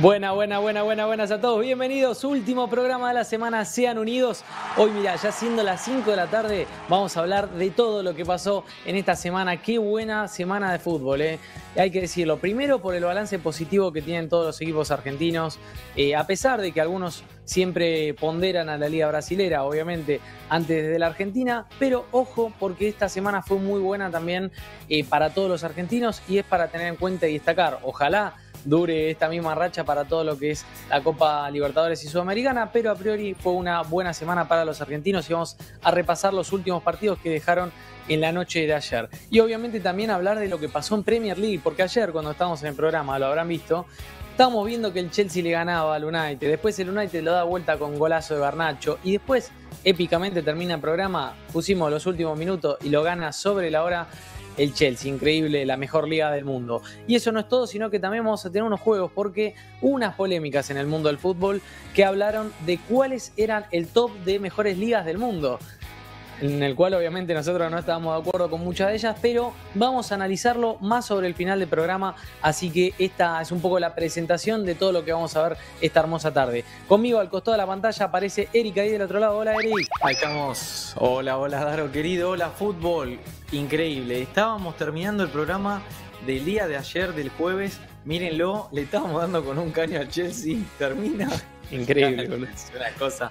Buenas a todos, bienvenidos, último programa de la semana, sean unidos. Hoy mira, ya siendo las 5 de la tarde, vamos a hablar de todo lo que pasó en esta semana. Qué buena semana de fútbol, hay que decirlo, primero por el balance positivo que tienen todos los equipos argentinos, a pesar de que algunos siempre ponderan a la Liga Brasilera, obviamente, antes de la Argentina, pero ojo, porque esta semana fue muy buena también para todos los argentinos y es para tener en cuenta y destacar. Ojalá dure esta misma racha para todo lo que es la Copa Libertadores y Sudamericana, pero a priori fue una buena semana para los argentinos y vamos a repasar los últimos partidos que dejaron en la noche de ayer. Y obviamente también hablar de lo que pasó en Premier League, porque ayer cuando estábamos en el programa, lo habrán visto, estábamos viendo que el Chelsea le ganaba al United, después el United lo da vuelta con golazo de Garnacho y después épicamente termina el programa, pusimos los últimos minutos y lo gana sobre la hora el Chelsea, increíble, la mejor liga del mundo. Y eso no es todo, sino que también vamos a tener unos juegos porque hubo unas polémicas en el mundo del fútbol que hablaron de cuáles eran el top de mejores ligas del mundo, en el cual obviamente nosotros no estábamos de acuerdo con muchas de ellas, pero vamos a analizarlo más sobre el final del programa, así que esta es un poco la presentación de todo lo que vamos a ver esta hermosa tarde. Conmigo al costado de la pantalla aparece Eric ahí del otro lado. Hola, Eric. Ahí estamos. Hola, Daro querido. Hola, fútbol. Increíble. Estábamos terminando el programa del día de ayer, del jueves. Mírenlo, le estábamos dando con un caño al Chelsea. Termina. Increíble. Es una cosa.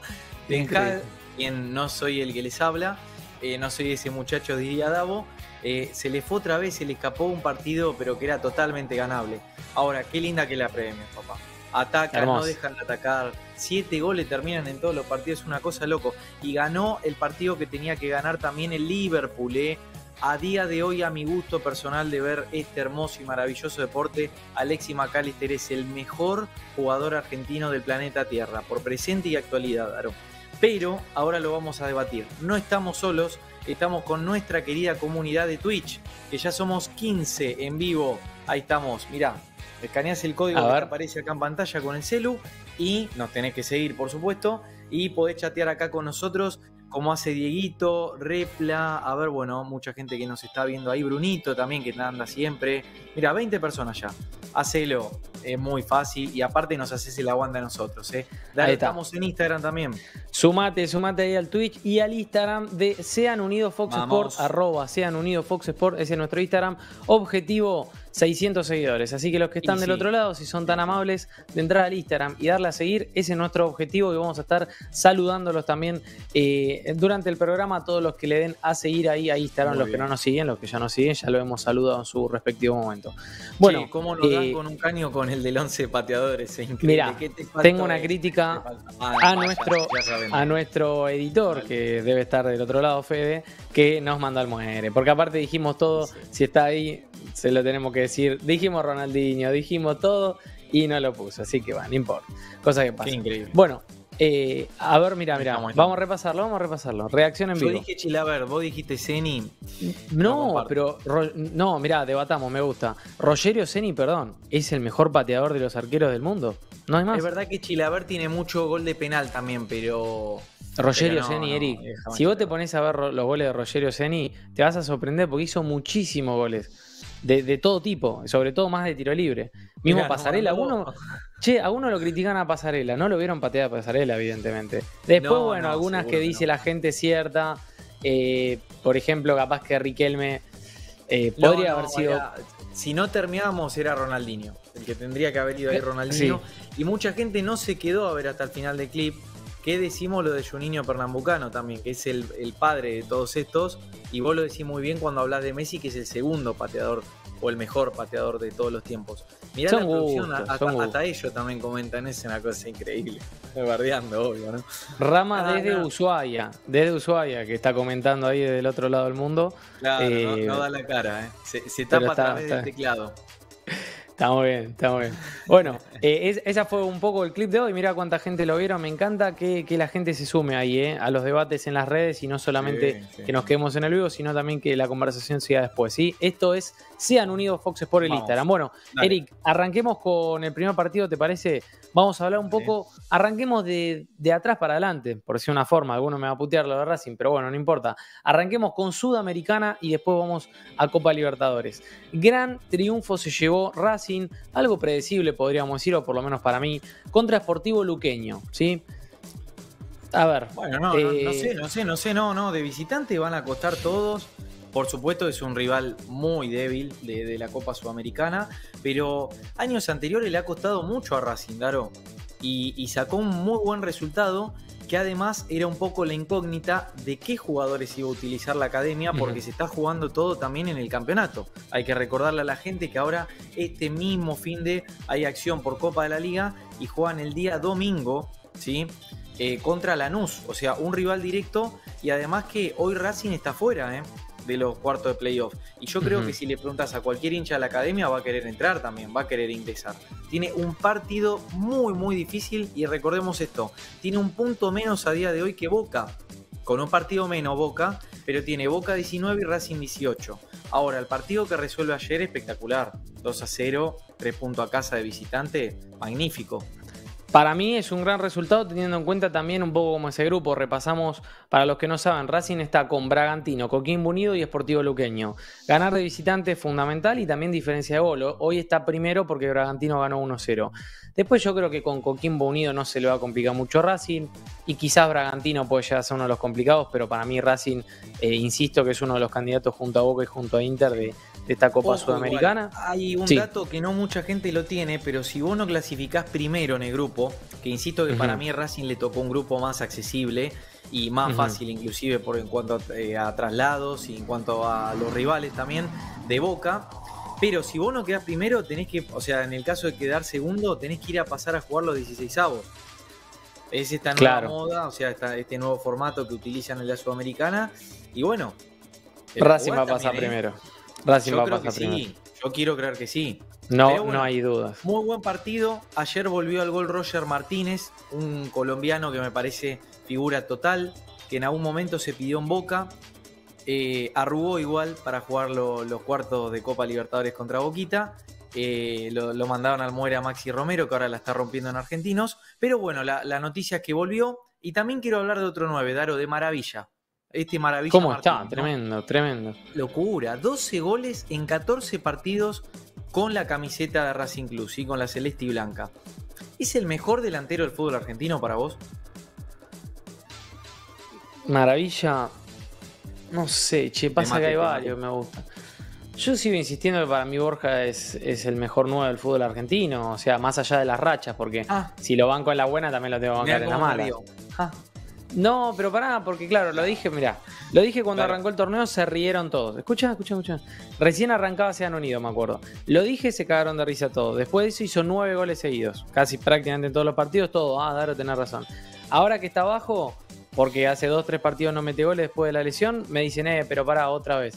Quien no soy el que les habla, no soy ese muchacho, diría Davo, se le fue otra vez, se le escapó un partido, pero que era totalmente ganable. Ahora, qué linda que la premia, papá. Atacan, no dejan de atacar. 7 goles terminan en todos los partidos, es una cosa loco. Y ganó el partido que tenía que ganar también el Liverpool. A día de hoy, a mi gusto personal de ver este hermoso y maravilloso deporte, Alexis McAllister es el mejor jugador argentino del planeta Tierra, por presente y actualidad, Daro. Pero ahora lo vamos a debatir. No estamos solos, estamos con nuestra querida comunidad de Twitch, que ya somos 15 en vivo. Ahí estamos, mirá, escaneás el código que te aparece acá en pantalla con el celu y nos tenés que seguir, por supuesto, y podés chatear acá con nosotros, como hace Dieguito, Repla, a ver, bueno, mucha gente que nos está viendo ahí, Brunito también, que anda siempre. Mira, 20 personas ya. Hacelo, es muy fácil y aparte nos haces el aguante a nosotros, Dale, estamos en Instagram también. Sumate ahí al Twitch y al Instagram de Sean Unidos Fox Sport, @Sean Unidos Fox Sport, ese es nuestro Instagram. Objetivo 600 seguidores, así que los que están del otro lado, si son tan amables de entrar al Instagram y darle a seguir, ese es nuestro objetivo y vamos a estar saludándolos también durante el programa a todos los que le den a seguir ahí a Instagram, los que no nos siguen, los que ya nos siguen, ya lo hemos saludado en su respectivo momento. Bueno, ¿cómo nos dan con un caño con el del 11 pateadores? Es increíble. Mira, tengo una crítica a nuestro editor, que debe estar del otro lado, Fede, que nos manda al muere, porque aparte dijimos todo, si está ahí se lo tenemos que decir, dijimos Ronaldinho, dijimos todo y no lo puso, así que va, no importa, cosa que pasa. Qué increíble. Bueno, a ver, mira, vamos a repasarlo, reacción en vivo. Yo dije Chilaver, vos dijiste Ceni. No, pero no, mirá, debatamos, me gusta. Rogerio Ceni, perdón, es el mejor pateador de los arqueros del mundo, no hay más. Es verdad que Chilaver tiene mucho gol de penal también, pero Rogerio Ceni, Eric, si vos te pones a ver los goles de Rogerio Ceni, te vas a sorprender porque hizo muchísimos goles. De todo tipo, sobre todo más de tiro libre. Mismo mirá, Pasarela, a uno lo critican a Pasarela, no lo vieron patear a Pasarela, evidentemente. Después, algunas que dice la gente cierta, por ejemplo, capaz que Riquelme podría haber sido... Si no terminábamos era Ronaldinho, el que tendría que haber ido ahí Ronaldinho. Sí. Y mucha gente no se quedó a ver hasta el final del clip. ¿Qué decimos lo de Juninho Pernambucano también? Que es el padre de todos estos. Y vos lo decís muy bien cuando hablas de Messi, que es el segundo pateador o el mejor pateador de todos los tiempos. Mirá la producción, hasta ellos también comentan, es una cosa increíble. Bardeando, obvio, ¿no? Rama desde Ushuaia, que está comentando ahí desde el otro lado del mundo. Claro, no da la cara, se tapa a través del teclado. Está muy bien. Bueno, esa fue un poco el clip de hoy. Mirá cuánta gente lo vieron. Me encanta que la gente se sume ahí a los debates en las redes y no solamente que nos quedemos en el vivo, sino también que la conversación siga después. ¿Sí? Esto es Sean Unidos Fox Sport el Instagram. Bueno, dale. Eric, arranquemos con el primer partido, ¿te parece? Vamos a hablar un poco, arranquemos de atrás para adelante, por decir una forma. Alguno me va a putear lo de Racing, pero bueno, no importa. Arranquemos con Sudamericana y después vamos a Copa Libertadores. Gran triunfo se llevó Racing Racing, algo predecible podríamos decir, o por lo menos para mí, contra Sportivo Luqueño, ¿sí? A ver. Bueno, no, de visitante van a costar todos. Por supuesto es un rival muy débil de la Copa Sudamericana, pero años anteriores le ha costado mucho a Racing, Daro, y sacó un muy buen resultado, que además era un poco la incógnita de qué jugadores iba a utilizar la academia, porque se está jugando todo también en el campeonato. Hay que recordarle a la gente que ahora este mismo fin de hay acción por Copa de la Liga y juegan el día domingo, ¿sí? Contra Lanús, o sea, un rival directo, y además que hoy Racing está fuera, de los cuartos de playoff. Y yo creo que si le preguntas a cualquier hincha de la academia va a querer entrar también, va a querer ingresar. Tiene un partido muy, muy difícil y recordemos esto, tiene un punto menos a día de hoy que Boca, con un partido menos Boca, pero tiene Boca 19 y Racing 18. Ahora, el partido que resuelve ayer, espectacular, 2-0, 3 puntos a casa de visitante, magnífico. Para mí es un gran resultado teniendo en cuenta también un poco como ese grupo. Repasamos, para los que no saben, Racing está con Bragantino, Coquimbo Unido y Sportivo Luqueño. Ganar de visitante es fundamental y también diferencia de gol. Hoy está primero porque Bragantino ganó 1-0. Después yo creo que con Coquimbo Unido no se le va a complicar mucho Racing y quizás Bragantino puede llegar a ser uno de los complicados, pero para mí Racing, insisto que es uno de los candidatos junto a Boca y junto a Inter de esta Copa Sudamericana. Igual, hay un dato que no mucha gente lo tiene, pero si vos no clasificás primero en el grupo, que insisto que para mí Racing le tocó un grupo más accesible y más fácil inclusive en cuanto a traslados y en cuanto a los rivales también de Boca, pero si vos no quedás primero tenés que, o sea, en el caso de quedar segundo tenés que ir a pasar a jugar los 16avos. Es esta nueva moda, o sea, este nuevo formato que utilizan en la Sudamericana y bueno. Racing va a pasar primero. Racing va a pasar primero. Sí. Yo quiero creer que sí. No, bueno, no hay dudas. Muy buen partido. Ayer volvió al gol Roger Martínez, un colombiano que me parece figura total, que en algún momento se pidió en Boca. Arrugó igual para jugar los cuartos de Copa Libertadores contra Boquita. Lo mandaron al muere a Maxi Romero, que ahora la está rompiendo en Argentinos. Pero bueno, la noticia es que volvió. Y también quiero hablar de otro 9, Daro, de Maravilla. Maravilla ¿Cómo Martín, está? ¿No? Tremendo, tremendo. Locura. 12 goles en 14 partidos con la camiseta de Racing Club, ¿sí? Con la celeste y blanca. ¿Es el mejor delantero del fútbol argentino para vos? Maravilla. No sé, pasa que hay varios, me gusta. Yo sigo insistiendo que para mí Borja es el mejor 9 del fútbol argentino, o sea, más allá de las rachas, porque si lo banco en la buena también lo tengo que bancar en la mala. No, pero pará, porque claro, lo dije cuando arrancó el torneo, se rieron todos. Escucha. Recién arrancaba Se Han Unido, me acuerdo. Lo dije, se cagaron de risa todos. Después de eso hizo 9 goles seguidos, casi prácticamente en todos los partidos, todo. Daro, tenés razón. Ahora que está abajo, porque hace 2-3 partidos no mete goles después de la lesión, me dicen, pero pará, otra vez.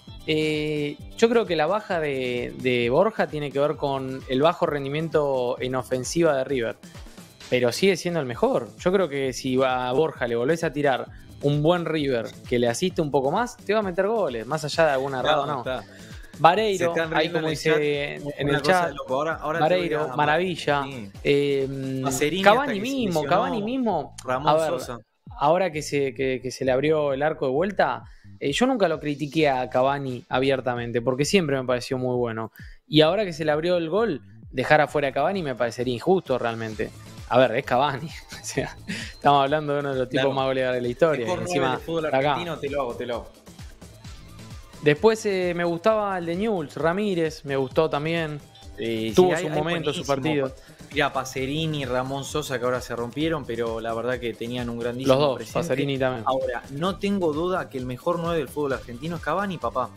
Yo creo que la baja de Borja tiene que ver con el bajo rendimiento en ofensiva de River. Pero sigue siendo el mejor. Yo creo que si a Borja le volvés a tirar un buen River que le asiste un poco más, te va a meter goles, más allá de alguna errada o no. Vareiro, ahí como dice en el chat, ahora Vareiro, Maravilla, Cavani mismo, Ramón Sosa. Ahora que se le abrió el arco de vuelta, yo nunca lo critiqué a Cavani abiertamente, porque siempre me pareció muy bueno. Y ahora que se le abrió el gol, dejar afuera a Cavani me parecería injusto realmente. A ver, es Cavani. O sea, estamos hablando de uno de los tipos más goleadores de la historia. Mejor encima del fútbol argentino, te lo hago. Después me gustaba el de Newell's, Ramírez, me gustó también. Tuvo su momento, su partido. Mira, Pacerini, Ramón Sosa, que ahora se rompieron, pero la verdad que tenían un grandísimo los dos, presente. Pacerini también. Ahora, no tengo duda que el mejor 9 del fútbol argentino es Cavani, papá.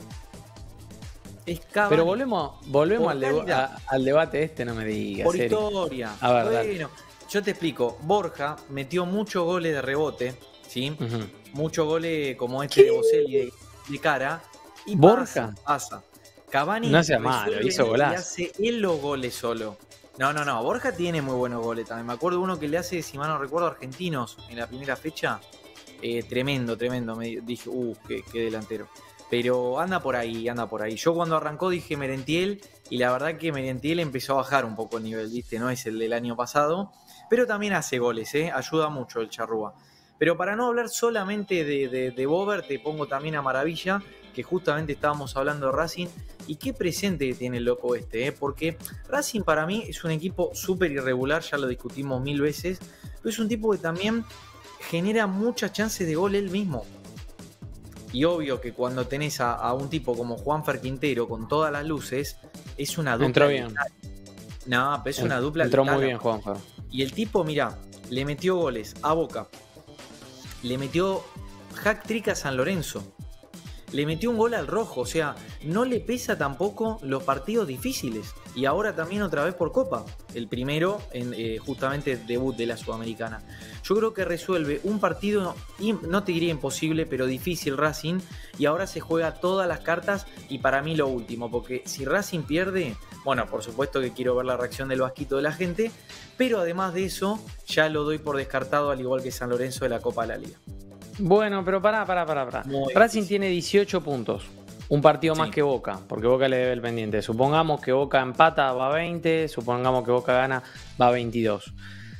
Es Cavani. Pero volvemos al debate no me digas. Por historia. A ver, bueno, yo te explico. Borja metió muchos goles de rebote, ¿sí? Muchos goles como este de Boselli de cara. Y Borja pasa. Cavani no sea malo, hizo golazo. Y hace él los goles solo. No, Borja tiene muy buenos goles también. Me acuerdo uno que le hace, si mal no recuerdo, Argentinos en la primera fecha. Tremendo. Me dije, qué delantero. Pero anda por ahí. Yo cuando arrancó dije Merentiel, y la verdad que Merentiel empezó a bajar un poco el nivel, ¿viste? No es el del año pasado, pero también hace goles, ayuda mucho el charrúa. Pero para no hablar solamente de Bober, te pongo también a Maravilla, que justamente estábamos hablando de Racing, y qué presente que tiene el loco porque Racing para mí es un equipo súper irregular, ya lo discutimos 1000 veces, pero es un tipo que también genera muchas chances de gol él mismo. Y obvio que cuando tenés a un tipo como Juanfer Quintero con todas las luces, es una dupla. Entró bien. No, pero es una dupla. Entró muy bien Juanfer. Y el tipo, mirá, le metió goles a Boca, le metió hat-trick a San Lorenzo, le metió un gol al Rojo, o sea, no le pesa tampoco los partidos difíciles. Y ahora también otra vez por Copa, el primero en justamente debut de la Sudamericana. Yo creo que resuelve un partido, no te diría imposible, pero difícil Racing, y ahora se juega todas las cartas, y para mí lo último, porque si Racing pierde, bueno, por supuesto que quiero ver la reacción del vasquito de la gente, pero además de eso, ya lo doy por descartado, al igual que San Lorenzo de la Copa de la Liga. Bueno, pero pará. Racing tiene 18 puntos. Un partido más que Boca, porque Boca le debe el pendiente. Supongamos que Boca empata, va a 20. Supongamos que Boca gana, va a 22.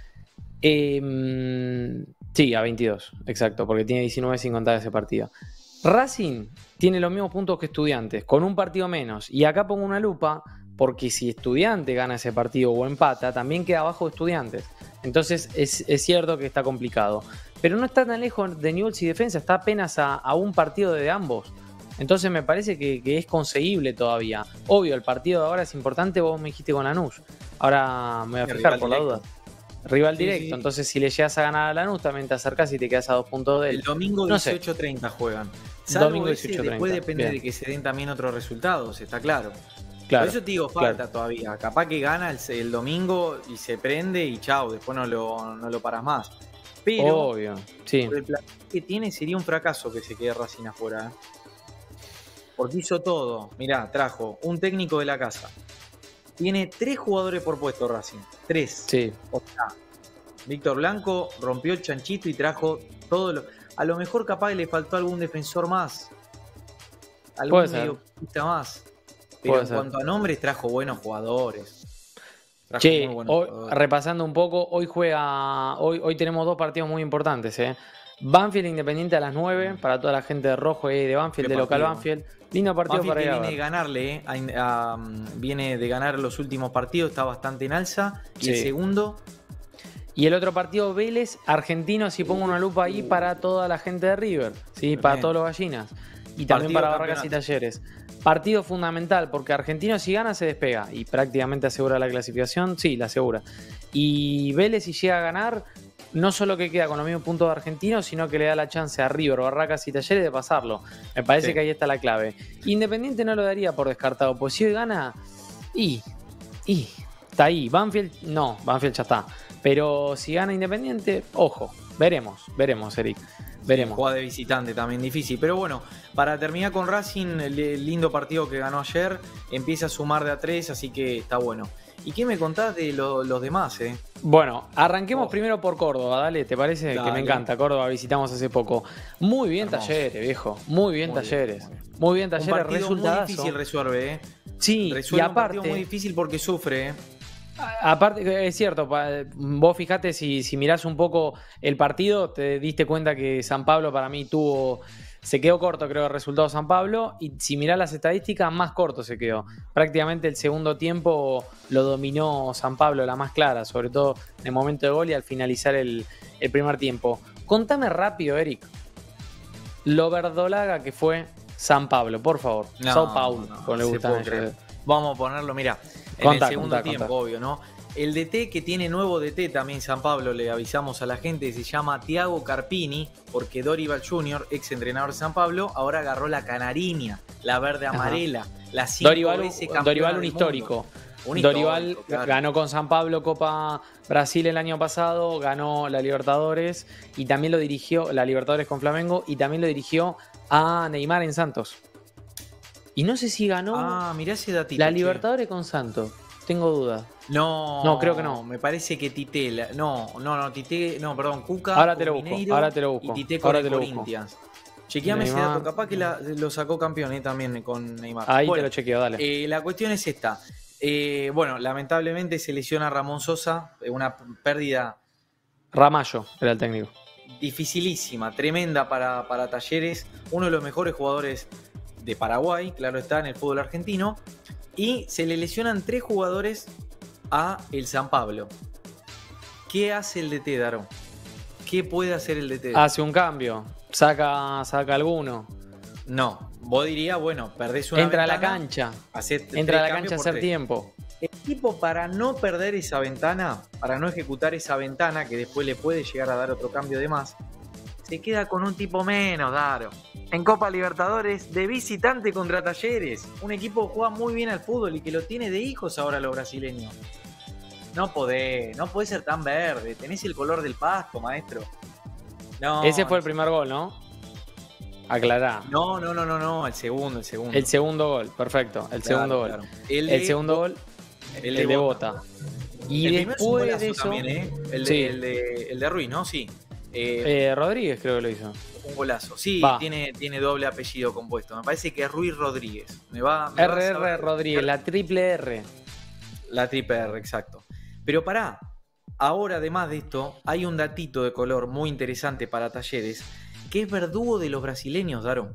Sí, a 22, exacto, porque tiene 19 sin contar ese partido. Racing tiene los mismos puntos que Estudiantes, con un partido menos. Y acá pongo una lupa, porque si Estudiantes gana ese partido o empata, también queda abajo de Estudiantes. Entonces es cierto que está complicado. Pero no está tan lejos de Newell's y Defensa, está apenas a un partido de ambos. Entonces me parece que es conseguible todavía. Obvio, el partido de ahora es importante, vos me dijiste con Lanús. Ahora me voy a fijar por la duda. Rival directo, sí. Entonces si le llegas a ganar a Lanús también te acercás y te quedas a 2 puntos de él. El domingo 18:30 juegan. Salvo domingo 18:30. Después depende de que se den también otros resultados, está claro. Por eso te digo, falta todavía. Capaz que gana el domingo y se prende y chao, después no lo paras más. Pero obvio, sí. Por el plan que tiene sería un fracaso que se quede Racing afuera. Porque hizo todo. Mirá, trajo un técnico de la casa. Tiene 3 jugadores por puesto Racing. 3. Sí. O sea, Víctor Blanco rompió el chanchito y trajo todo lo... A lo mejor capaz le faltó algún defensor más. Algún mediocampista más. Pero en cuanto a nombres, trajo buenos jugadores. Che, hoy, repasando un poco, hoy tenemos 2 partidos muy importantes. Banfield Independiente a las 9, para toda la gente de rojo de Banfield, de local Banfield. Lindo partido Banfield para ir a ver. Viene de ganarle, viene de ganar los últimos partidos, está bastante en alza. Y el segundo... Y el otro partido, Vélez, Argentinos, si pongo una lupa ahí para toda la gente de River, ¿sí? Para todos los gallinas. Y también para Barracas y Talleres. Partido fundamental, porque Argentinos si gana se despega y prácticamente asegura la clasificación, sí, la asegura. Y Vélez si llega a ganar, no solo que queda con los mismos puntos de Argentinos, sino que le da la chance a River, Barracas y Talleres de pasarlo. Me parece que ahí está la clave. Independiente no lo daría por descartado, pues si hoy gana, está ahí. Banfield ya está. Pero si gana Independiente, ojo, veremos, Eric. Veremos. Juega de visitante también difícil. Pero bueno, para terminar con Racing, el lindo partido que ganó ayer, empieza a sumar de a 3, así que está bueno. ¿Y qué me contás de los demás? Bueno, arranquemos primero por Córdoba, dale, ¿te parece? Dale. Que me encanta. Córdoba visitamos hace poco. Muy bien hermoso. Talleres, viejo. Muy bien Talleres. Muy bien Talleres, resultado. Muy difícil resuelve, Sí, resuelve y aparte. Un partido muy difícil porque sufre, Aparte, es cierto, vos fijate si mirás un poco el partido, te diste cuenta que San Pablo para mí se quedó corto, creo, el resultado de San Pablo, y si mirás las estadísticas, más corto se quedó. Prácticamente el segundo tiempo lo dominó San Pablo, la más clara, sobre todo en el momento de gol y al finalizar el primer tiempo. Contame rápido, Eric, lo verdolaga que fue San Pablo, por favor. Sao Paulo, como le gusta. Vamos a ponerlo, mira. En el segundo tiempo, obvio, ¿no? El DT que tiene nuevo DT también San Pablo, le avisamos a la gente, se llama Thiago Carpini, porque Dorival Jr., ex entrenador de San Pablo, ahora agarró la canariña, la verde amarela, la 5 veces campeona Dorival un histórico. Dorival ganó con San Pablo Copa Brasil el año pasado, ganó la Libertadores y también lo dirigió, la Libertadores con Flamengo, y también lo dirigió a Neymar en Santos. Y no sé si ganó mirá ese datito, la Libertadores con Santos. Tengo dudas. No, creo que no. Me parece que Tite. Cuca. Ahora te lo busco. Y Tite con el Corinthians. Chequeame ese dato. Capaz que lo sacó campeón también con Neymar. Ahí te lo chequeo, dale. La cuestión es esta. Lamentablemente se lesiona Ramón Sosa. Una pérdida. Ramallo era el técnico. Dificilísima, tremenda para Talleres. Uno de los mejores jugadores de Paraguay, claro está, en el fútbol argentino, y se le lesionan 3 jugadores a el San Pablo. ¿Qué hace el DT, Daro? ¿Qué puede hacer el DT? Hace un cambio, saca alguno. No, vos dirías, bueno, perdés una entra ventana. A la cancha. Entra a la cancha a hacer tiempo. El equipo, para no perder esa ventana, para no ejecutar esa ventana, que después le puede llegar a dar otro cambio de más, se queda con un tipo menos, Daro. En Copa Libertadores, de visitante contra Talleres. Un equipo que juega muy bien al fútbol y que lo tiene de hijos ahora los brasileños. No podés ser tan verde. Tenés el color del pasto, maestro. No, ese fue el primer gol, ¿no? Aclará. No, el segundo. El segundo gol, perfecto. El segundo gol. Claro. El segundo gol, el de Bota. Y el después de eso. También, ¿eh? El de Ruiz, ¿no? Sí. Rodríguez creo que lo hizo. Un golazo. Sí, tiene doble apellido compuesto. Me parece que es Ruiz Rodríguez. RR Rodríguez, la triple R. La triple R, exacto. Pero pará. Ahora, además de esto, hay un datito de color muy interesante para Talleres, que es verdugo de los brasileños, Daro.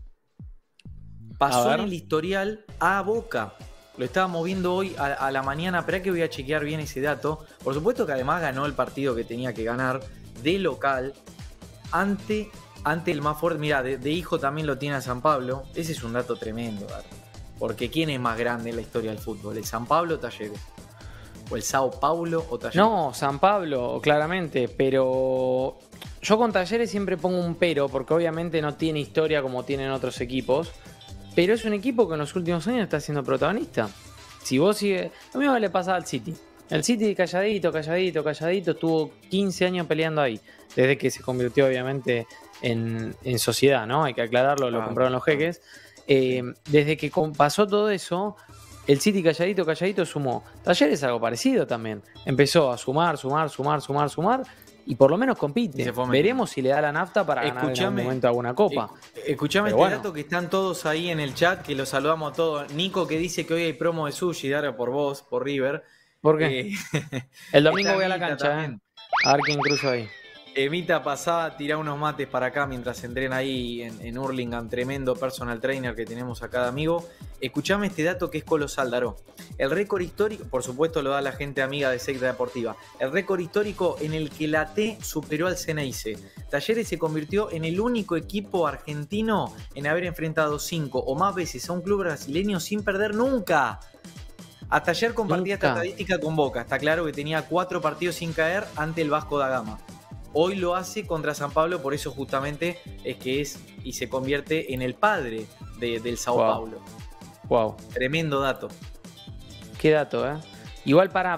Pasó en el historial a Boca. Lo estábamos viendo hoy a la mañana. Esperá que voy a chequear bien ese dato. Por supuesto que además ganó el partido que tenía que ganar de local ante el más fuerte. Mirá, de hijo también lo tiene a San Pablo. Ese es un dato tremendo, Daro. Porque ¿quién es más grande en la historia del fútbol? ¿El San Pablo o Talleres? ¿O el Sao Paulo o Talleres? No, San Pablo, claramente, pero yo con Talleres siempre pongo un pero, porque obviamente no tiene historia como tienen otros equipos, pero es un equipo que en los últimos años está siendo protagonista. Si vos sigues... Lo mismo le pasa al City. El City calladito, estuvo 15 años peleando ahí, desde que se convirtió obviamente en sociedad, ¿no? Hay que aclararlo, lo compraron los jeques. Desde que pasó todo eso... El City calladito sumó. Talleres es algo parecido también. Empezó a sumar y por lo menos compite. Veremos si le da la nafta para ganar en algún momento alguna copa. Escuchame dato que están todos ahí en el chat, que los saludamos a todos. Nico, que dice que hoy hay promo de sushi, Daro, por vos, por River. ¿Por qué? El domingo voy a la cancha, a ver quién cruzo ahí. Emita pasada, tirá unos mates para acá mientras entrena ahí en Hurlingham, tremendo personal trainer que tenemos a cada amigo. Escuchame este dato que es colosal, Daro. El récord histórico, por supuesto lo da la gente amiga de Secta Deportiva, el récord histórico en el que la T superó al Ceneice. Talleres se convirtió en el único equipo argentino en haber enfrentado 5 o más veces a un club brasileño sin perder nunca. Hasta ayer compartía esta estadística con Boca. Está claro que tenía 4 partidos sin caer ante el Vasco da Gama. Hoy lo hace contra San Pablo, por eso justamente es que es y se convierte en el padre del Sao Paulo. Wow. Tremendo dato. Qué dato, Igual para.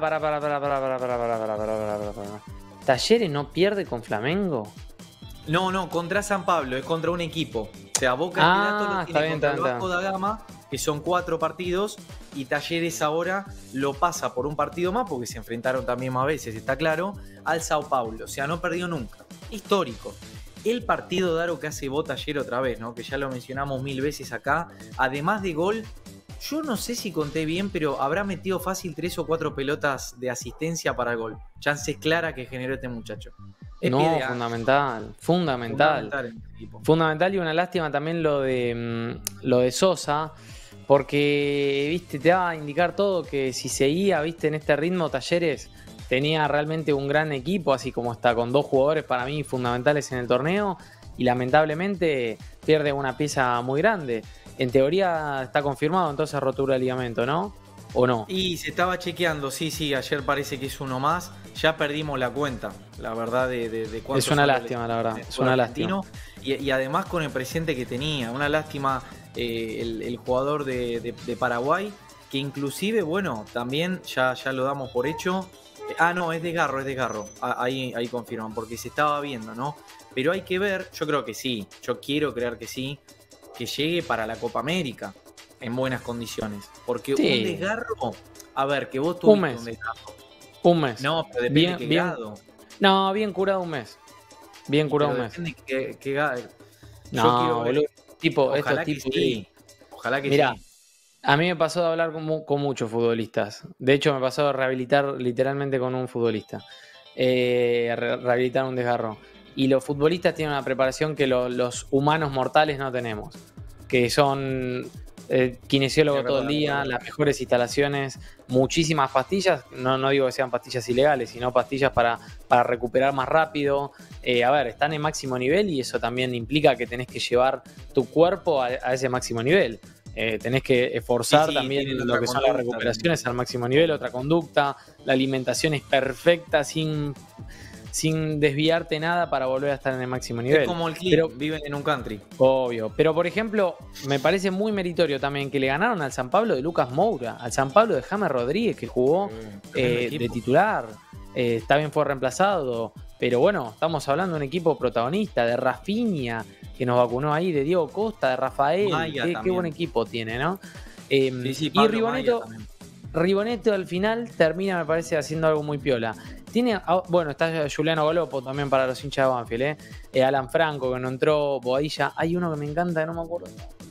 ¿Talleres no pierde con Flamengo? No, contra San Pablo, es contra un equipo. O sea, Boca este dato lo tiene contra el Vasco da Gama, que son 4 partidos, y Talleres ahora lo pasa por un partido más, porque se enfrentaron también más veces, está claro, al Sao Paulo. O sea, no perdió nunca. Histórico. El partido, Daro, que hace Bota ayer otra vez, ¿no? Que ya lo mencionamos 1000 veces acá. Además de gol, yo no sé si conté bien, pero habrá metido fácil 3 o 4 pelotas de asistencia para gol. Chances claras que generó este muchacho. Fundamental, y una lástima también lo de Sosa, porque viste, te va a indicar todo que si seguía, viste, en este ritmo, Talleres tenía realmente un gran equipo, así como está, con 2 jugadores para mí fundamentales en el torneo, y lamentablemente pierde una pieza muy grande. En teoría está confirmado entonces rotura de ligamento, ¿no? ¿O no? Y se estaba chequeando, sí, ayer parece que es uno más. Ya perdimos la cuenta, la verdad, de cuánto. Es una lástima, la verdad. Es una lástima. Y además con el presente que tenía. Una lástima el jugador de Paraguay, que inclusive, bueno, también ya lo damos por hecho. No, es Desgarro. Ahí confirman, porque se estaba viendo, ¿no? Pero hay que ver, yo creo que sí, yo quiero creer que sí, que llegue para la Copa América en buenas condiciones. Porque un desgarro, a ver, que vos tuviste un desgarro. Un mes. No, pero depende de qué grado. No, bien curado un mes. Bien curado un mes. Depende de qué grado. No, boludo. Ojalá que sí. Ojalá que Mirá, sí. A mí me pasó de hablar con muchos futbolistas. De hecho, me pasó de rehabilitar literalmente con un futbolista. Rehabilitar un desgarro. Y los futbolistas tienen una preparación que los humanos mortales no tenemos. que son kinesiólogos todo el día, las mejores instalaciones, muchísimas pastillas, no digo que sean pastillas ilegales, sino pastillas para recuperar más rápido. A ver, están en máximo nivel y eso también implica que tenés que llevar tu cuerpo a ese máximo nivel. Tenés que esforzar también lo que son las recuperaciones al máximo nivel, otra conducta, la alimentación es perfecta sin desviarte nada para volver a estar en el máximo nivel. Es como el clip, viven en un country. Obvio, pero por ejemplo, me parece muy meritorio también que le ganaron al San Pablo de Lucas Moura, al San Pablo de James Rodríguez, que jugó de titular, está bien fue reemplazado, pero bueno, estamos hablando de un equipo protagonista, de Rafinha, que nos vacunó ahí, de Diego Costa, de Rafael, qué buen equipo tiene, ¿no? Sí, y Ribonetto al final termina, me parece, haciendo algo muy piola. Bueno, está Juliano Galopo también para los hinchas de Banfield, Alan Franco, que no entró, Boadilla. Hay uno que me encanta, no me acuerdo.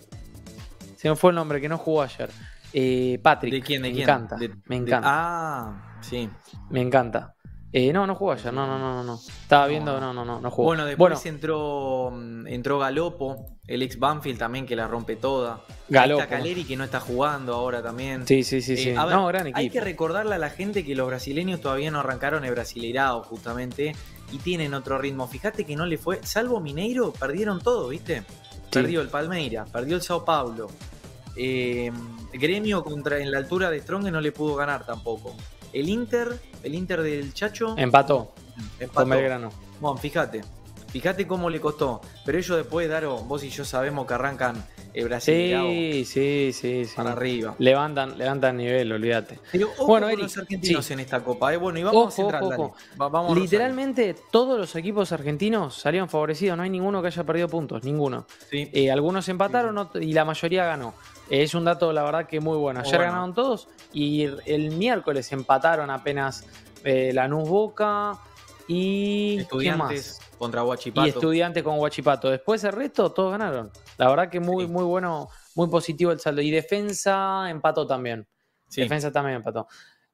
Se me fue el nombre, que no jugó ayer. Patrick. ¿De quién? Me encanta. Me encanta. Sí. Me encanta. No jugó ayer, no. Estaba viendo, no jugó. Bueno, después entró Galopo, el ex Banfield también, que la rompe toda. Galopo. Está Caleri, que no está jugando ahora también. Sí. A ver, gran equipo. Hay que recordarle a la gente que los brasileños todavía no arrancaron el Brasileirao, justamente, y tienen otro ritmo. Fíjate que no le fue, salvo Mineiro, perdieron todo, ¿viste? Sí. Perdió el Palmeiras, perdió el Sao Paulo. Gremio en la altura de Strong no le pudo ganar tampoco. El Inter del Chacho empató. Con Belgrano. Bueno, fíjate cómo le costó. Pero ellos después, Daro, vos y yo sabemos que arrancan el Brasileirao. Sí. Para arriba. Levantan nivel, olvídate. Pero ojo con los argentinos en esta Copa. Bueno, y vamos a Central, ojo. Vamos literalmente todos los equipos argentinos salieron favorecidos. No hay ninguno que haya perdido puntos, ninguno. Sí. Algunos empataron y la mayoría ganó. Es un dato, la verdad, que muy bueno. Ayer ganaron todos y el miércoles empataron apenas Lanús Boca y Estudiantes contra Huachipato. Y Estudiantes con Huachipato. Después el resto todos ganaron. La verdad que muy bueno, muy positivo el saldo. Y Defensa empató también. Sí. Defensa también empató.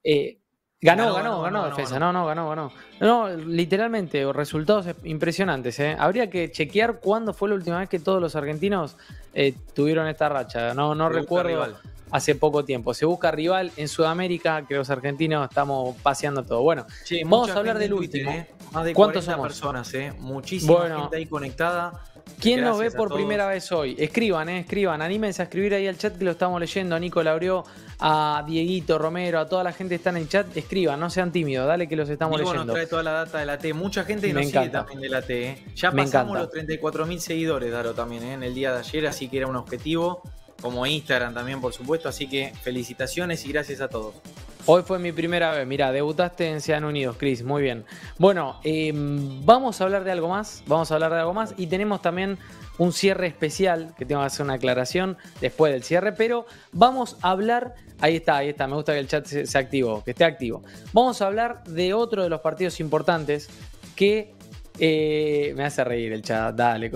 Ganó Defensa. Ganó. No, literalmente, resultados impresionantes. Habría que chequear cuándo fue la última vez que todos los argentinos tuvieron esta racha. No recuerdo. Rival. Hace poco tiempo. Se busca rival en Sudamérica, que los argentinos estamos paseando todo. Bueno, vamos a hablar del último. Más de 40 ¿Cuántos somos? Personas, muchísima gente ahí conectada. ¿Quién nos ve por primera vez hoy? Escriban, anímense a escribir ahí al chat que lo estamos leyendo, a Nico Labrió, a Dieguito Romero, a toda la gente que está en el chat, escriban, no sean tímidos, dale que los estamos leyendo. Nos trae toda la data de la T, mucha gente nos sigue también de la T. Ya pasamos los 34.000 seguidores, Daro, también, en el día de ayer, así que era un objetivo, como Instagram también, por supuesto, así que felicitaciones y gracias a todos. Hoy fue mi primera vez, mirá, debutaste en Sean Unidos, Cris, muy bien. Bueno, vamos a hablar de algo más, y tenemos también un cierre especial, que tengo que hacer una aclaración después del cierre, pero vamos a hablar, ahí está, me gusta que el chat se activó, que esté activo. Vamos a hablar de otro de los partidos importantes que me hace reír el chat, dale.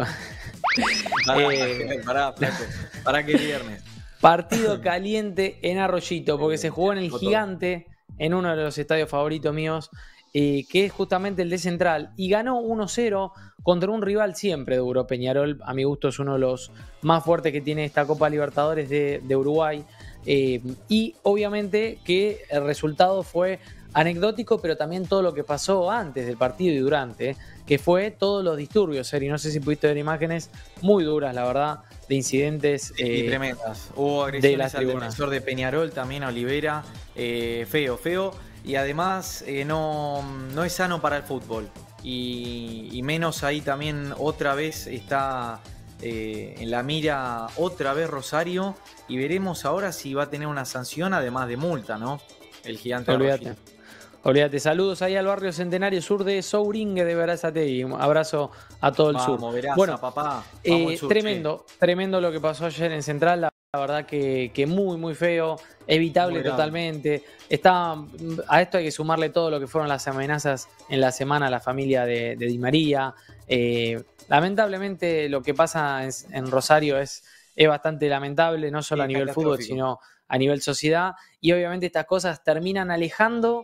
Para que viernes. Partido caliente en Arroyito, porque se jugó en el Gigante, en uno de los estadios favoritos míos, que es justamente el de Central, y ganó 1-0 contra un rival siempre duro. Peñarol, a mi gusto, es uno de los más fuertes que tiene esta Copa Libertadores de Uruguay, y obviamente que el resultado fue anecdótico, pero también todo lo que pasó antes del partido y durante, que fue todos los disturbios, y no sé si pudiste ver imágenes muy duras, la verdad, de incidentes y tremendas. Hubo agresiones al defensor de Peñarol, también a Olivera, feo, y además no es sano para el fútbol, y menos ahí también otra vez está en la mira otra vez Rosario, y veremos ahora si va a tener una sanción además de multa, ¿no? El Gigante. Olvídate, saludos ahí al barrio Centenario Sur de Souringue de Berazategui. Un abrazo a todo el sur. Bueno, papá. Vamos sur, tremendo lo que pasó ayer en Central. La verdad que muy feo, evitable totalmente. A esto hay que sumarle todo lo que fueron las amenazas en la semana a la familia de Di María. Lamentablemente lo que pasa en Rosario es bastante lamentable, no solo a nivel fútbol, sino a nivel sociedad. Y obviamente estas cosas terminan alejando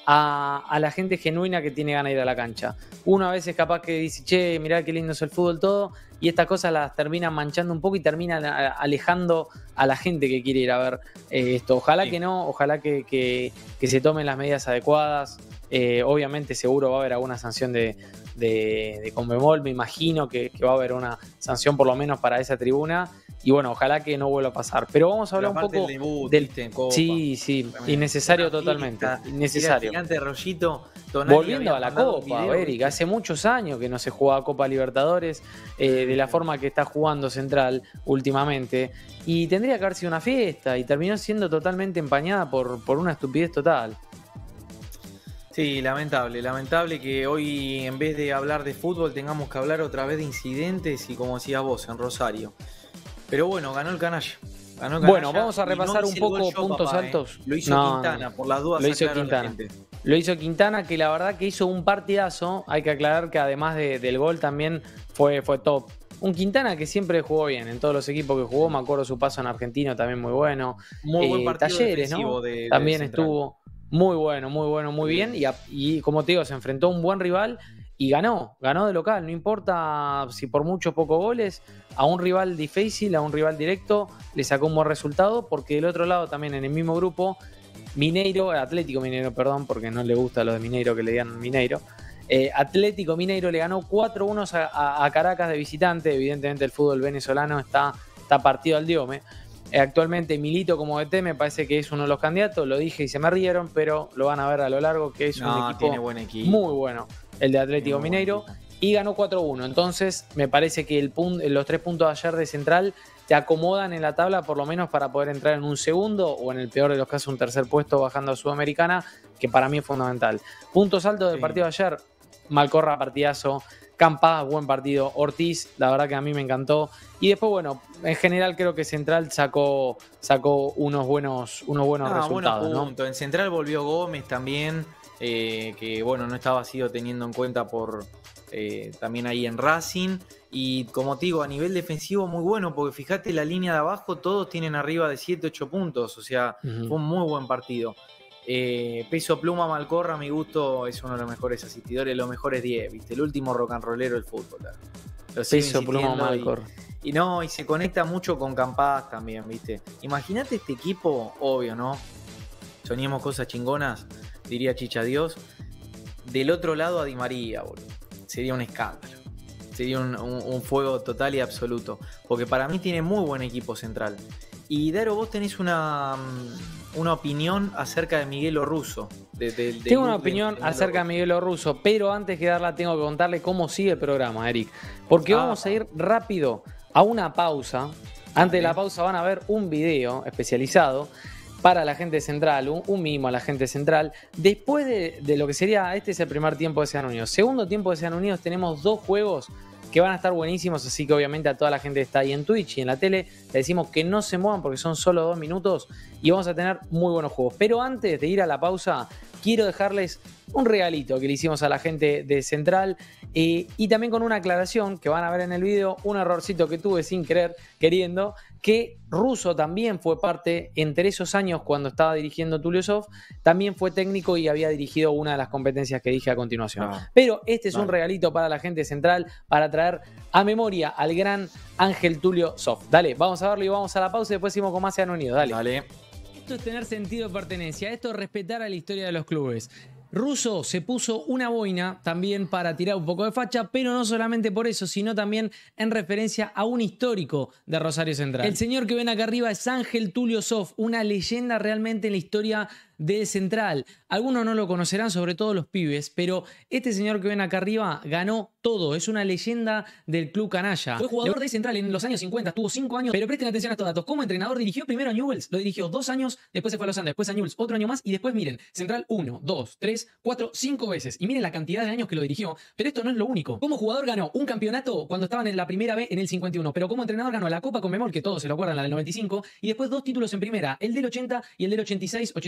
a la gente genuina que tiene ganas de ir a la cancha. Uno a veces capaz que dice, che, mirá qué lindo es el fútbol todo, y estas cosas las terminan manchando un poco y terminan alejando a la gente que quiere ir a ver esto. Ojalá que no, ojalá que se tomen las medidas adecuadas. Obviamente seguro va a haber alguna sanción de Conmebol, me imagino que va a haber una sanción por lo menos para esa tribuna. Y bueno, ojalá que no vuelva a pasar. Pero vamos a hablar un poco del Copa. Sí, innecesario totalmente. Innecesario. Gigante Rollito, volviendo a la Copa, Eric, hace muchos años que no se jugaba Copa Libertadores de la forma que está jugando Central últimamente. Y tendría que haber sido una fiesta y terminó siendo totalmente empañada por una estupidez total. Sí, lamentable que hoy en vez de hablar de fútbol tengamos que hablar otra vez de incidentes y como decías vos, en Rosario. Pero bueno, ganó el canalla. Bueno, vamos a repasar un poco puntos altos. Lo hizo Quintana, por las dudas. Lo hizo Quintana. Lo hizo Quintana, que la verdad que hizo un partidazo. Hay que aclarar que además del gol también fue top. Un Quintana que siempre jugó bien en todos los equipos que jugó. Me acuerdo su paso en Argentino también muy bueno. Muy buen partido. Talleres, ¿no? También estuvo muy bueno, muy bien. Y como te digo, se enfrentó a un buen rival. Y ganó de local, no importa si por mucho o poco goles, a un rival difícil, a un rival directo, le sacó un buen resultado, porque del otro lado también en el mismo grupo, Atlético Mineiro, perdón, porque no le gusta lo de Mineiro que le digan Mineiro, Atlético Mineiro le ganó 4-1 a Caracas de visitante. Evidentemente el fútbol venezolano está partido al diome. Actualmente Milito como DT me parece que es uno de los candidatos, lo dije y se me rieron, pero lo van a ver a lo largo, que es un equipo, tiene buen equipo muy bueno, el de Atlético Mineiro, y ganó 4-1. Entonces me parece que los 3 puntos de ayer de Central te acomodan en la tabla por lo menos para poder entrar en un segundo o en el peor de los casos un tercer puesto bajando a Sudamericana, que para mí es fundamental. Puntos altos del partido de ayer: Malcorra, partidazo; Campas, buen partido; Ortiz, la verdad que a mí me encantó. Y después, bueno, en general creo que Central sacó unos buenos resultados, ¿no? En Central volvió Gómez también, que bueno, no estaba sido teniendo en cuenta por también ahí en Racing. Y como te digo, a nivel defensivo muy bueno, porque fíjate la línea de abajo, todos tienen arriba de 7-8 puntos, o sea, fue un muy buen partido. Peso Pluma Malcorra, a mi gusto, es uno de los mejores asistidores, los mejores 10, ¿viste? El último rock and rollero del fútbol. Peso Pluma Malcorra. Y se conecta mucho con Campas también, ¿viste? Imagínate este equipo, obvio, ¿no? Soñemos cosas chingonas, diría Chicha Dios. Del otro lado a Di María, boludo. Sería un escándalo. Sería un fuego total y absoluto. Porque para mí tiene muy buen equipo Central. Y Daro, vos tenés una opinión acerca de Miguel Russo. Tengo una opinión acerca de Miguel Russo, pero antes que darla tengo que contarle cómo sigue el programa, Eric. Porque vamos a ir rápido a una pausa. Antes de la pausa van a ver un video especializado para la gente central, un mimo a la gente central. Después de lo que sería, este es el primer tiempo de Sean Unidos. Segundo tiempo de Sean Unidos tenemos 2 juegos que van a estar buenísimos, así que obviamente a toda la gente que está ahí en Twitch y en la tele le decimos que no se muevan porque son solo 2 minutos y vamos a tener muy buenos juegos. Pero antes de ir a la pausa, quiero dejarles un regalito que le hicimos a la gente de Central y también con una aclaración que van a ver en el video, un errorcito que tuve sin querer, queriendo, que Russo también fue parte, entre esos años cuando estaba dirigiendo Tulio Soft, también fue técnico y había dirigido una de las competencias que dije a continuación. Pero este es un regalito para la gente de Central, para traer a memoria al gran Ángel Tulio Soft. Dale, vamos a verlo y vamos a la pausa y después seguimos con más Sean Unidos. Dale. Esto es tener sentido de pertenencia, esto es respetar a la historia de los clubes. Russo se puso una boina también para tirar un poco de facha, pero no solamente por eso, sino también en referencia a un histórico de Rosario Central. El señor que ven acá arriba es Ángel Tulio Soft, una leyenda realmente en la historia de Central. Algunos no lo conocerán, sobre todo los pibes, pero este señor que ven acá arriba ganó todo. Es una leyenda del club canalla. Fue jugador de Central en los años 50, tuvo 5 años, pero presten atención a estos datos. Como entrenador dirigió primero a Newell's, lo dirigió 2 años, después se fue a Los Andes, después a Newell's otro año más y después miren, Central 1, 2, 3, 4, 5 veces. Y miren la cantidad de años que lo dirigió. Pero esto no es lo único. Como jugador ganó un campeonato cuando estaban en la primera B en el 51, pero como entrenador ganó la Copa Conmebol, que todos se lo acuerdan, la del 95, y después 2 títulos en primera, el del 80 y el del 86, 87, que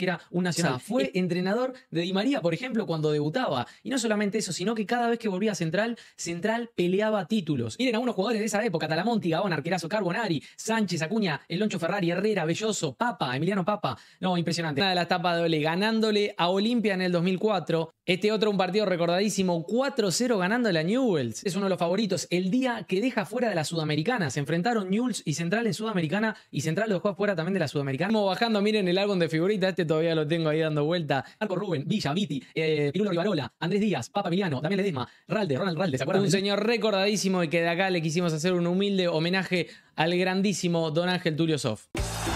era un nacional. Fue entrenador de Di María, por ejemplo, cuando debutaba. Y no solamente eso, sino que cada vez que volvía a Central peleaba títulos. Miren a unos jugadores de esa época: Talamonti, Gabón, Arquerazo, Carbonari, Sánchez, Acuña, El Loncho Ferrari, Herrera, Belloso, Papa, Emiliano Papa. No, impresionante. Una de las tapas de Ole, ganándole a Olimpia en el 2004. Este otro, un partido recordadísimo, 4-0 ganándole a Newell's. Es uno de los favoritos. El día que deja fuera de la Sudamericana. Se enfrentaron Newell's y Central en Sudamericana, y Central lo dejó fuera también de la Sudamericana. Vamos bajando, miren el álbum de figuritas. Este todavía lo tengo ahí dando vuelta. Marco Rubén, Villa, Viti, Pirulo Rivarola, Andrés Díaz, Papa Emiliano, Damián Ledesma, Ronald Ralde, ¿se acuerdan? Un señor recordadísimo, y que de acá le quisimos hacer un humilde homenaje al grandísimo Don Ángel Tulio Zoff.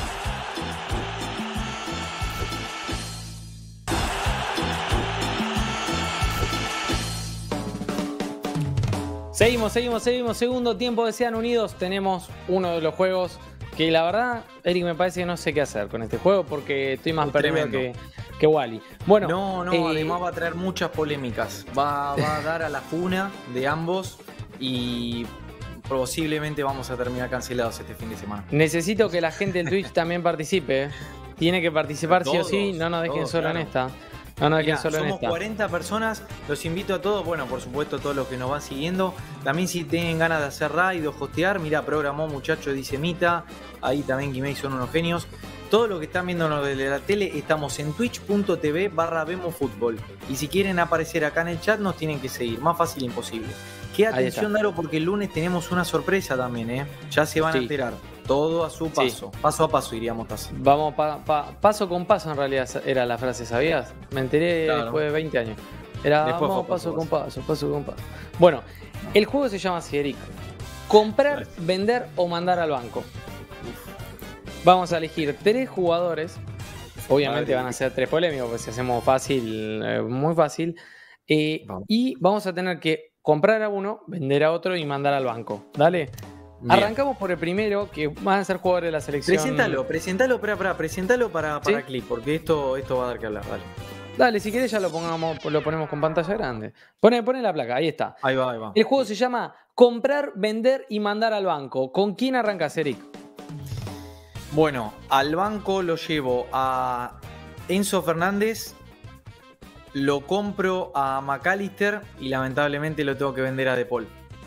Seguimos. Segundo tiempo de Sean Unidos. Tenemos uno de los juegos que, la verdad, Eric, me parece que no sé qué hacer con este juego, porque estoy más perdido que Wally. Bueno, no, además va a traer muchas polémicas. Va a dar a la funa de ambos y posiblemente vamos a terminar cancelados este fin de semana. Necesito que la gente en Twitch también participe. Tiene que participar todos, sí o sí. No nos dejen solo en esta. Somos 40 personas, los invito a todos, bueno, por supuesto, todos los que nos van siguiendo. También, si tienen ganas de hacer raid o hostear, mira, programó muchacho, dice Mita, ahí también Gimei son unos genios. Todo lo que están viendo desde la tele, estamos en twitch.tv/vemosfutbol. Y si quieren aparecer acá en el chat, nos tienen que seguir, más fácil imposible. Qué atención, Daro, porque el lunes tenemos una sorpresa también, ya se van a enterar. Todo a su paso, paso a paso, iríamos así. Vamos paso con paso, en realidad era la frase, ¿sabías? Me enteré después de 20 años. Era vamos paso con paso. Bueno, el juego se llama así, Eric: comprar, vender o mandar al banco. Vamos a elegir 3 jugadores. Obviamente van a ser 3 polémicos, pues si hacemos fácil, muy fácil. Y vamos a tener que comprar a uno, vender a otro y mandar al banco. Dale. Bien. Arrancamos por el primero, que van a ser jugadores de la selección. Presentalo para clip, porque esto va a dar que hablar. Dale, si querés ya lo ponemos con pantalla grande. Pone la placa, ahí está. Ahí va. El juego se llama comprar, vender y mandar al banco. ¿Con quién arrancas, Eric? Bueno, al banco lo llevo a Enzo Fernández, lo compro a McAllister y lamentablemente lo tengo que vender a De Paul.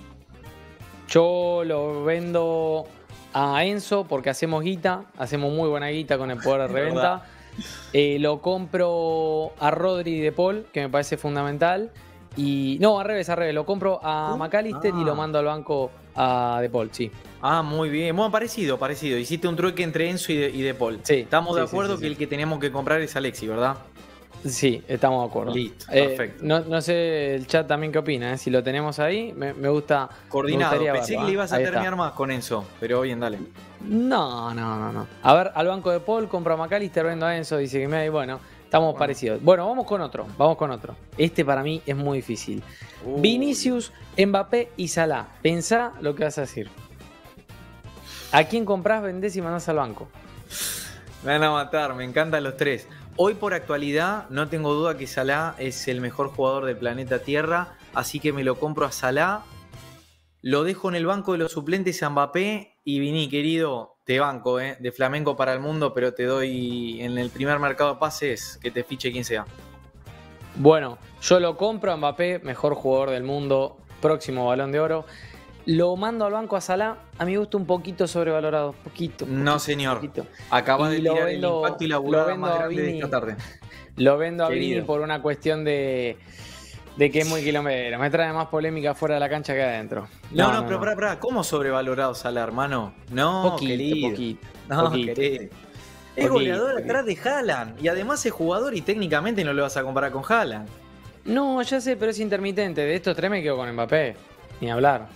Yo lo vendo a Enzo porque hacemos muy buena guita con el poder de reventa. Lo compro a Rodri y De Paul, que me parece fundamental. Y no, al revés, lo compro a McAllister y lo mando al banco a De Paul, sí. Muy bien. Bueno, parecido. Hiciste un trueque entre Enzo y De Paul. Sí, estamos de acuerdo que el que tenemos que comprar es Alexi, ¿verdad? Sí, estamos de acuerdo. Listo, perfecto. No sé el chat también qué opina, si lo tenemos ahí, me gusta. Coordinado, pensé que le ibas a terminar más con Enzo, pero bien, dale. No. A ver, al banco de Paul, compro a McAllister, vendo a Enzo, dice que me hay, bueno, estamos parecidos. Bueno, vamos con otro. Este para mí es muy difícil. Vinicius, Mbappé y Salah. Pensá lo que vas a decir. ¿A quién comprás, vendés y mandás al banco? Me van a matar, me encantan los 3. Hoy, por actualidad, no tengo duda que Salah es el mejor jugador del planeta Tierra, así que me lo compro a Salah, lo dejo en el banco de los suplentes a Mbappé y Vini, querido, te banco, de Flamengo para el mundo, pero te doy en el primer mercado de pases que te fiche quien sea. Bueno, yo lo compro a Mbappé, mejor jugador del mundo, próximo Balón de Oro. Lo mando al banco a Salah, a mi gusto un poquito sobrevalorado, poquito. No, señor. Acaba de tirar el impacto y la burrada más grande de esta tarde. Lo vendo a Vini por una cuestión de que es muy kilómetro. Me trae más polémica fuera de la cancha que adentro. No, pero pará. ¿Cómo sobrevalorado Salah, hermano? No, poquito. Querido. Es goleador atrás de Haaland. Y además es jugador y técnicamente no lo vas a comparar con Haaland. No, ya sé, pero es intermitente. De estos 3 me quedo con Mbappé. Ni hablar.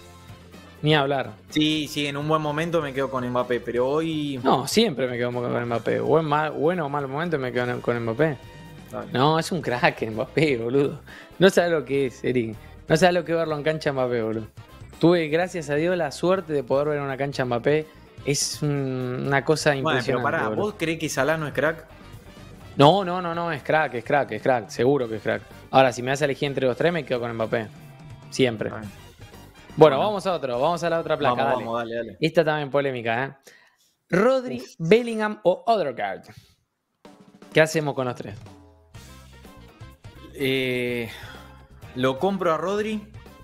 Sí, en un buen momento me quedo con Mbappé, pero hoy... No, siempre me quedo con Mbappé. Bueno o mal momento me quedo con Mbappé. Dale. No, es un crack Mbappé, boludo. No sabes lo que es, Eric. No sabes lo que es verlo en cancha Mbappé, boludo. Tuve, gracias a Dios, la suerte de poder ver en una cancha Mbappé. Es una cosa impresionante. Bueno, pero ¿vos creés que Salah no es crack? No, es crack. Seguro que es crack. Ahora, si me das a elegir entre los 3, me quedo con Mbappé. Siempre. Bueno, vamos a otro. Vamos a la otra placa. Dale. Esta también polémica, ¿eh? Rodri, Bellingham o Odegaard. ¿Qué hacemos con los tres? Lo compro a Rodri.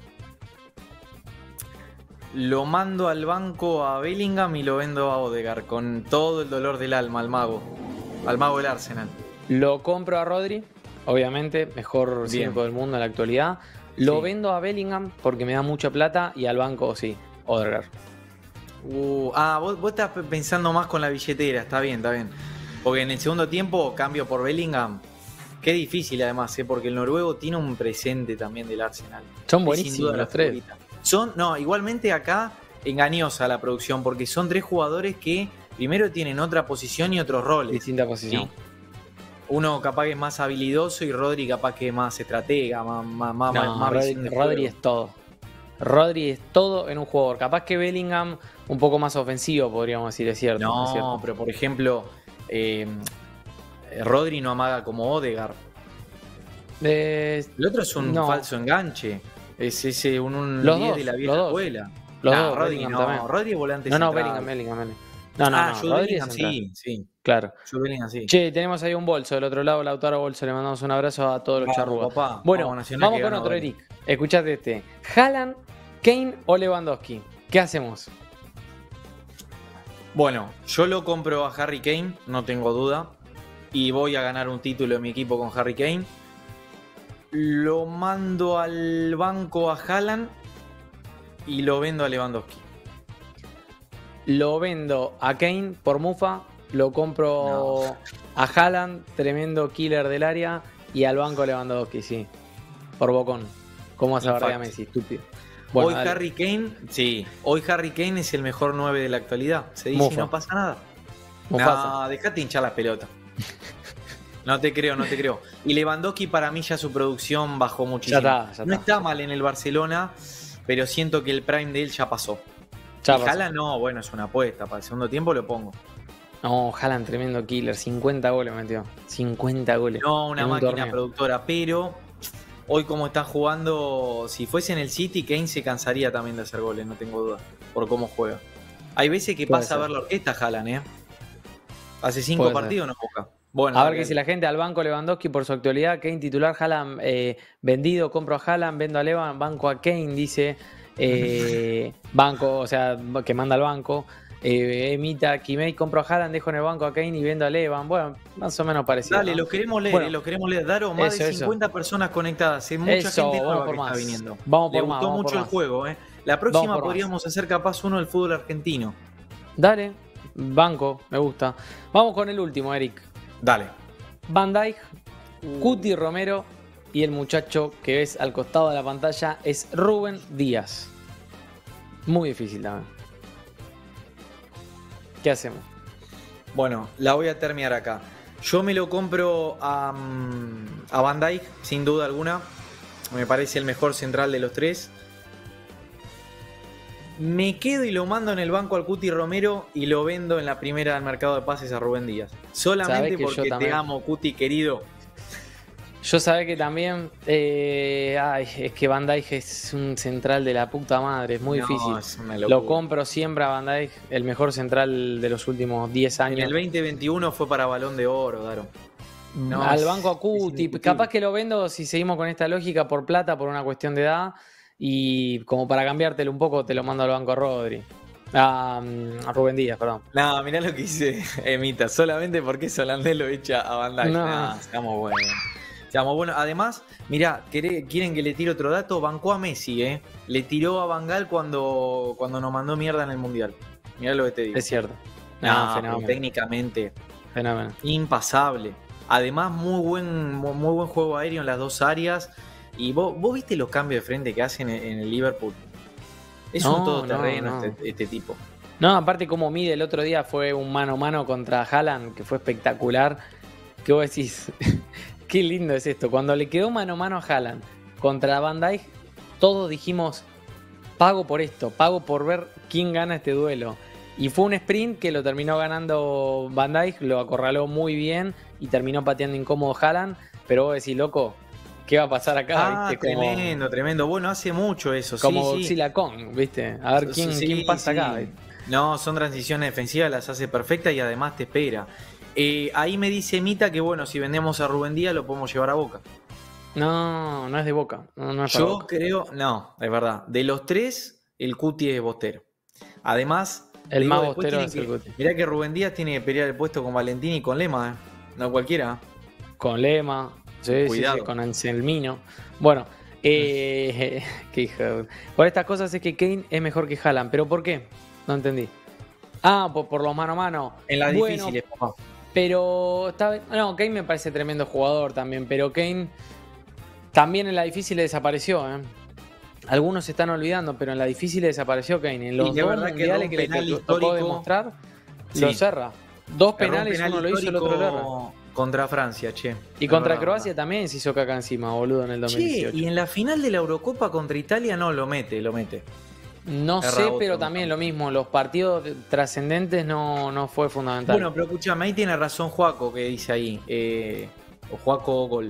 Lo mando al banco a Bellingham y lo vendo a Odegaard con todo el dolor del alma al mago del Arsenal. Lo compro a Rodri, obviamente, mejor 5 del mundo en la actualidad. Lo vendo a Bellingham porque me da mucha plata y al banco, sí, Odegaard. Vos estás pensando más con la billetera, está bien. Porque en el segundo tiempo cambio por Bellingham. Qué difícil además, porque el noruego tiene un presente también del Arsenal. Son buenísimos los tres. Igualmente acá engañosa la producción, porque son 3 jugadores que primero tienen otra posición y otros roles. Distinta posición. ¿Sí? Uno capaz que es más habilidoso y Rodri capaz que es más estratega, más Rodri es todo. Rodri es todo en un jugador. Capaz que Bellingham un poco más ofensivo, podríamos decir, es cierto. No, es cierto. Pero por ejemplo, Rodri no amaga como Odegaard. El otro es un falso enganche. Es ese un 10 de la vieja escuela. Rodri no. Rodri es volante central. Bellingham. Rodri sí. Claro. Sí. Che, tenemos ahí un bolso del otro lado, Lautaro Bolso. Le mandamos un abrazo a todos los charrugas. Bueno, vamos con otro, Eric. Escuchate este. ¿Haaland, Kane o Lewandowski? ¿Qué hacemos? Bueno, yo lo compro a Harry Kane, no tengo duda. Y voy a ganar un título en mi equipo con Harry Kane. Lo mando al banco a Haaland y lo vendo a Lewandowski. Lo vendo a Kane por mufa. Lo compro a Haaland, tremendo killer del área. Y al banco a Lewandowski, sí. Por bocón. ¿Cómo vas a bardear a Messi? Estúpido. Bueno, Harry Kane es el mejor 9 de la actualidad. Se dice y no pasa nada. No, dejate hinchar las pelotas. No te creo. Y Lewandowski para mí ya su producción bajó muchísimo. Ya está mal en el Barcelona, pero siento que el prime de él ya pasó. Haaland no, bueno, es una apuesta. Para el segundo tiempo lo pongo. No, Haaland tremendo killer. 50 goles metió. 50 goles. No, una máquina productora, pero hoy como está jugando, si fuese en el City, Kane se cansaría también de hacer goles, no tengo duda, por cómo juega. Hay veces que pasa a ver la orquesta Haaland, Hace 5 partidos no juega. Bueno, a ver qué dice la gente. Al banco Lewandowski por su actualidad. Kane titular, Haaland vendido. Compro a Haaland, vendo a Levan. Banco a Kane, dice. Banco, o sea, que manda al banco. Emita Kimei, compro a Haaland, dejo en el banco a Kane y vendo a Levan. Bueno, más o menos parecido. Dale, lo queremos leer. Daro, más de 50 personas conectadas. Hay mucha gente nueva que está viniendo. Le gustó mucho el juego. La próxima podríamos hacer capaz uno del fútbol argentino. Dale, banco, me gusta. Vamos con el último, Eric. Dale. Van Dijk, Cuti Romero y el muchacho que ves al costado de la pantalla es Rúben Díaz. Muy difícil también. ¿Qué hacemos? Bueno, la voy a terminar acá. Yo me lo compro a Van Dijk, sin duda alguna. Me parece el mejor central de los 3. Me quedo y lo mando en el banco al Cuti Romero y lo vendo en la primera del mercado de pases a Rubén Díaz. Solamente porque te amo, Cuti querido. Yo sabía que también es que Van Dijk es un central de la puta madre, es muy difícil. Es una locura. Lo compro siempre a Van Dijk, el mejor central de los últimos 10 años. En el 2021 fue para Balón de Oro, Daro. Al banco a Cuti, capaz que lo vendo si seguimos con esta lógica por plata, por una cuestión de edad. Y como para cambiártelo un poco, te lo mando al banco a Rodri. A Rubén Díaz, perdón. No, mirá lo que hice Emita. Solamente porque Solandés lo echa a Van Dijk. No, seamos buenos. Además, mirá, ¿quieren que le tire otro dato? Bancó a Messi, Le tiró a Van Gaal cuando nos mandó mierda en el Mundial. Mirá lo que te digo. Es cierto. Técnicamente. Fenómeno. Impasable. Además, muy buen juego aéreo en las dos áreas. Y vos viste los cambios de frente que hacen en el Liverpool. Es un todoterreno este tipo. No, aparte como mide el otro día fue un mano a mano contra Haaland, que fue espectacular. ¿Qué vos decís? Qué lindo es esto. Cuando le quedó mano a mano a Haaland contra Van Dijk, todos dijimos, pago por esto, pago por ver quién gana este duelo. Y fue un sprint que lo terminó ganando Van Dijk, lo acorraló muy bien y terminó pateando incómodo Haaland. Pero vos decís, loco, ¿qué va a pasar acá? ¿Viste? Tremendo. Bueno, hace mucho eso. Como Godzilla Kong, ¿viste? A ver quién pasa acá. ¿Viste? No, son transiciones defensivas, las hace perfectas y además te espera. Ahí me dice Mita que bueno, si vendemos a Rubén Díaz lo podemos llevar a Boca. No, no es de Boca. No es Yo Boca. creo, no, es verdad. De los tres, el Cuti es bostero. Además, el más bostero es el Cuti. Mirá que Rubén Díaz tiene que pelear el puesto con Valentín y con Lema, no cualquiera. Con Lema, sí, con Anselmino. Bueno, qué hijo. Por estas cosas es que Kane es mejor que Haaland. ¿Pero por qué? No entendí. Ah, por los mano a mano. En las difíciles, papá. Pero no, Kane me parece tremendo jugador también, pero Kane también en la difícil desapareció, ¿eh? Algunos se están olvidando, pero en la difícil desapareció Kane. En los dos mundiales que le tocó demostrar, lo cerra. Dos penales, uno lo hizo, el otro lo erra. Contra Francia, che. Y contra Croacia también se hizo caca encima, boludo, en el 2018. Che, y en la final de la Eurocopa contra Italia no, lo mete. No sé, pero también lo mismo, los partidos trascendentes no fue fundamental. Bueno, pero escuchame, ahí tiene razón Juaco que dice ahí, o Juaco Gol,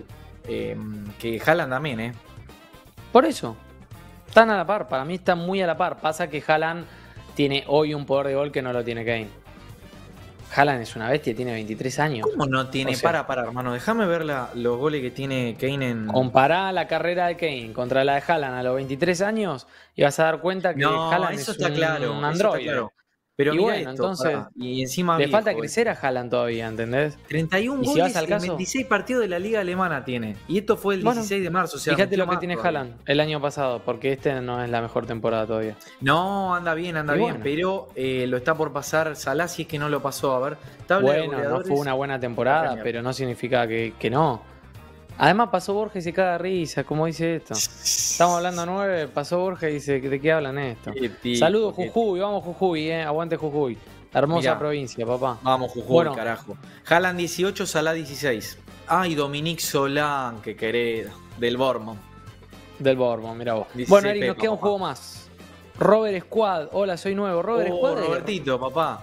que Haaland también, Por eso, están a la par, para mí están muy a la par. Pasa que Haaland tiene hoy un poder de gol que no lo tiene Kane. Haaland es una bestia, tiene 23 años. ¿Cómo no tiene? O sea, para, hermano, déjame ver los goles que tiene Kane en... Compará la carrera de Kane contra la de Haaland a los 23 años y vas a dar cuenta que Haaland es un androide. Claro. Pero y bueno, esto, entonces y encima le falta crecer a Haaland todavía, ¿entendés? 31 goles si en 26 partidos de la liga alemana tiene. Y esto fue el 16 de marzo. O sea, fíjate lo que tiene Haaland el año pasado, porque este no es la mejor temporada todavía. No, anda bien, pero lo está por pasar Salah si es que no lo pasó. A ver, bueno, no fue una buena temporada, pero no significa que no. Además pasó Borja y se caga risa, como dice esto. Estamos hablando 9, pasó Borja y dice, ¿de qué hablan esto? Saludos Jujuy, vamos Jujuy, aguante Jujuy. Hermosa provincia, papá. Vamos Jujuy, carajo. Haaland 18, Salah 16. Ay, Dominique Solán, que querés, del Bournemouth. Del Bournemouth, mirá vos. Bueno, Eric, nos queda un juego más. Robert Squad, hola, soy nuevo. Robert Squad. Robertito, papá.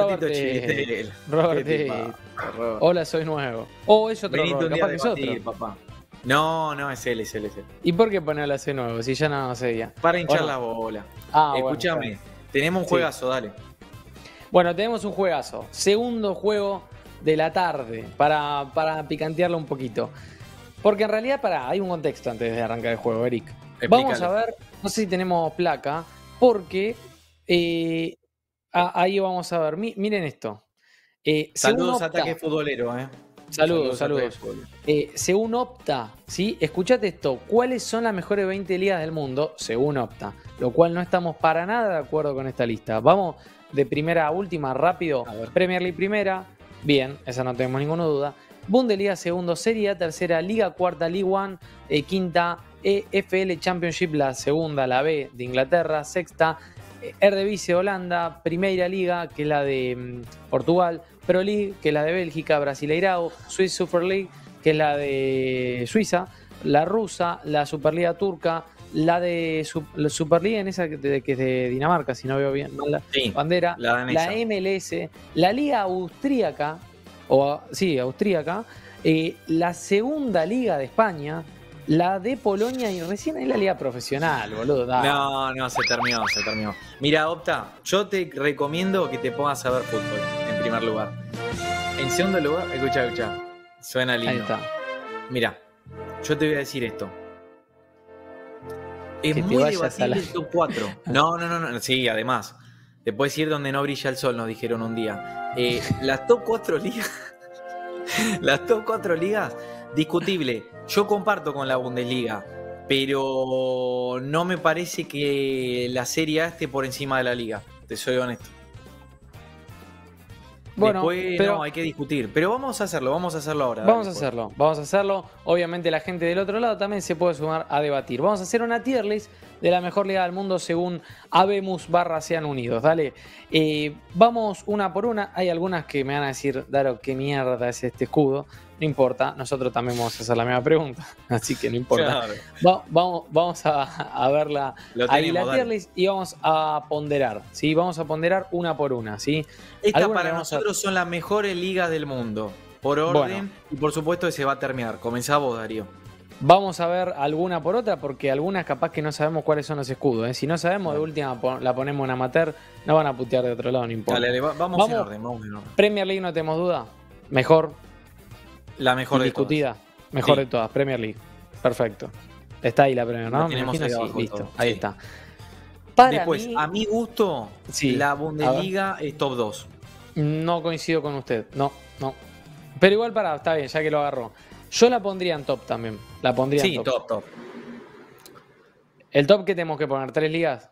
Robert, hola, soy nuevo. Es otro Robert, capaz que es otro. Papá. No, es él. ¿Y por qué ponerla ese nuevo? Si ya no seguía. Para hinchar la bola. Escúchame, tenemos un juegazo, dale. Bueno, tenemos un juegazo. Segundo juego de la tarde para picantearlo un poquito. Porque en realidad, hay un contexto antes de arrancar el juego, Eric. Explícalo. Vamos a ver, no sé si tenemos placa, porque... ahí vamos a ver, miren esto. Saludos a Ataque Futbolero, Saludos. Según Opta, ¿sí? Escuchate esto. ¿Cuáles son las mejores 20 ligas del mundo? Según Opta. Lo cual no estamos para nada de acuerdo con esta lista. Vamos de primera a última, rápido. Premier League primera. Bien, esa no tenemos ninguna duda. Bundesliga segundo, Serie A tercera, Liga cuarta, League One quinta, EFL Championship la segunda, la B de Inglaterra, sexta, Eredivisie Holanda, Primeira Liga, que es la de Portugal, Pro League, que es la de Bélgica, Brasileirao, Swiss Super League, que es la de Suiza, la rusa, la Superliga turca, la de la Superliga en esa que es de Dinamarca, si no veo bien mal la bandera, la MLS, la Liga Austríaca, la segunda Liga de España, la de Polonia y recién hay la liga profesional, boludo. No, se terminó. Mira, Opta, yo te recomiendo que te pongas a ver fútbol, en primer lugar. En segundo lugar, escucha, suena lindo. Ahí está. Mira, yo te voy a decir esto. Es muy debatible el top 4. No, sí, además. Te puedes ir donde no brilla el sol, nos dijeron un día. Las top 4 ligas, discutible. Yo comparto con la Bundesliga, pero no me parece que la Serie A esté por encima de la Liga, te soy honesto. Bueno, después hay que discutir, pero vamos a hacerlo ahora. Vamos a hacerlo. Obviamente la gente del otro lado también se puede sumar a debatir. Vamos a hacer una tier list de la mejor liga del mundo según Habemus/Sean Unidos. Dale, vamos una por una. Hay algunas que me van a decir, Daro, ¿qué mierda es este escudo? No importa, nosotros también vamos a hacer la misma pregunta, así que no importa. Claro. Vamos a verla ahí la tier list y vamos a ponderar, ¿sí? Vamos a ponderar una por una, ¿sí? Esta para nosotros son las mejores ligas del mundo, por orden, y por supuesto que se va a terminar. Comenzá vos, Darío. Vamos a ver alguna por otra, porque algunas capaz que no sabemos cuáles son los escudos, ¿eh? Si no sabemos, de última la ponemos en amateur, no van a putear de otro lado, no importa. Dale, vamos en orden. Premier League, no tenemos duda. Mejor. La mejor indiscutida. Mejor de todas. Premier League. Perfecto. Está ahí la Premier, ¿no? Me imagino, ahí sí, listo. Ahí está. Después, a mi gusto, la Bundesliga es top 2. No coincido con usted. No. Pero igual está bien, ya que lo agarró. Yo la pondría en top también. La pondría en top. Top. ¿El top qué tenemos que poner? ¿3 ligas?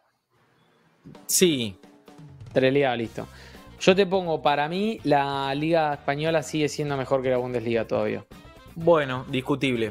Sí. 3 ligas, listo. Yo te pongo, para mí, la Liga Española sigue siendo mejor que la Bundesliga todavía. Bueno, discutible.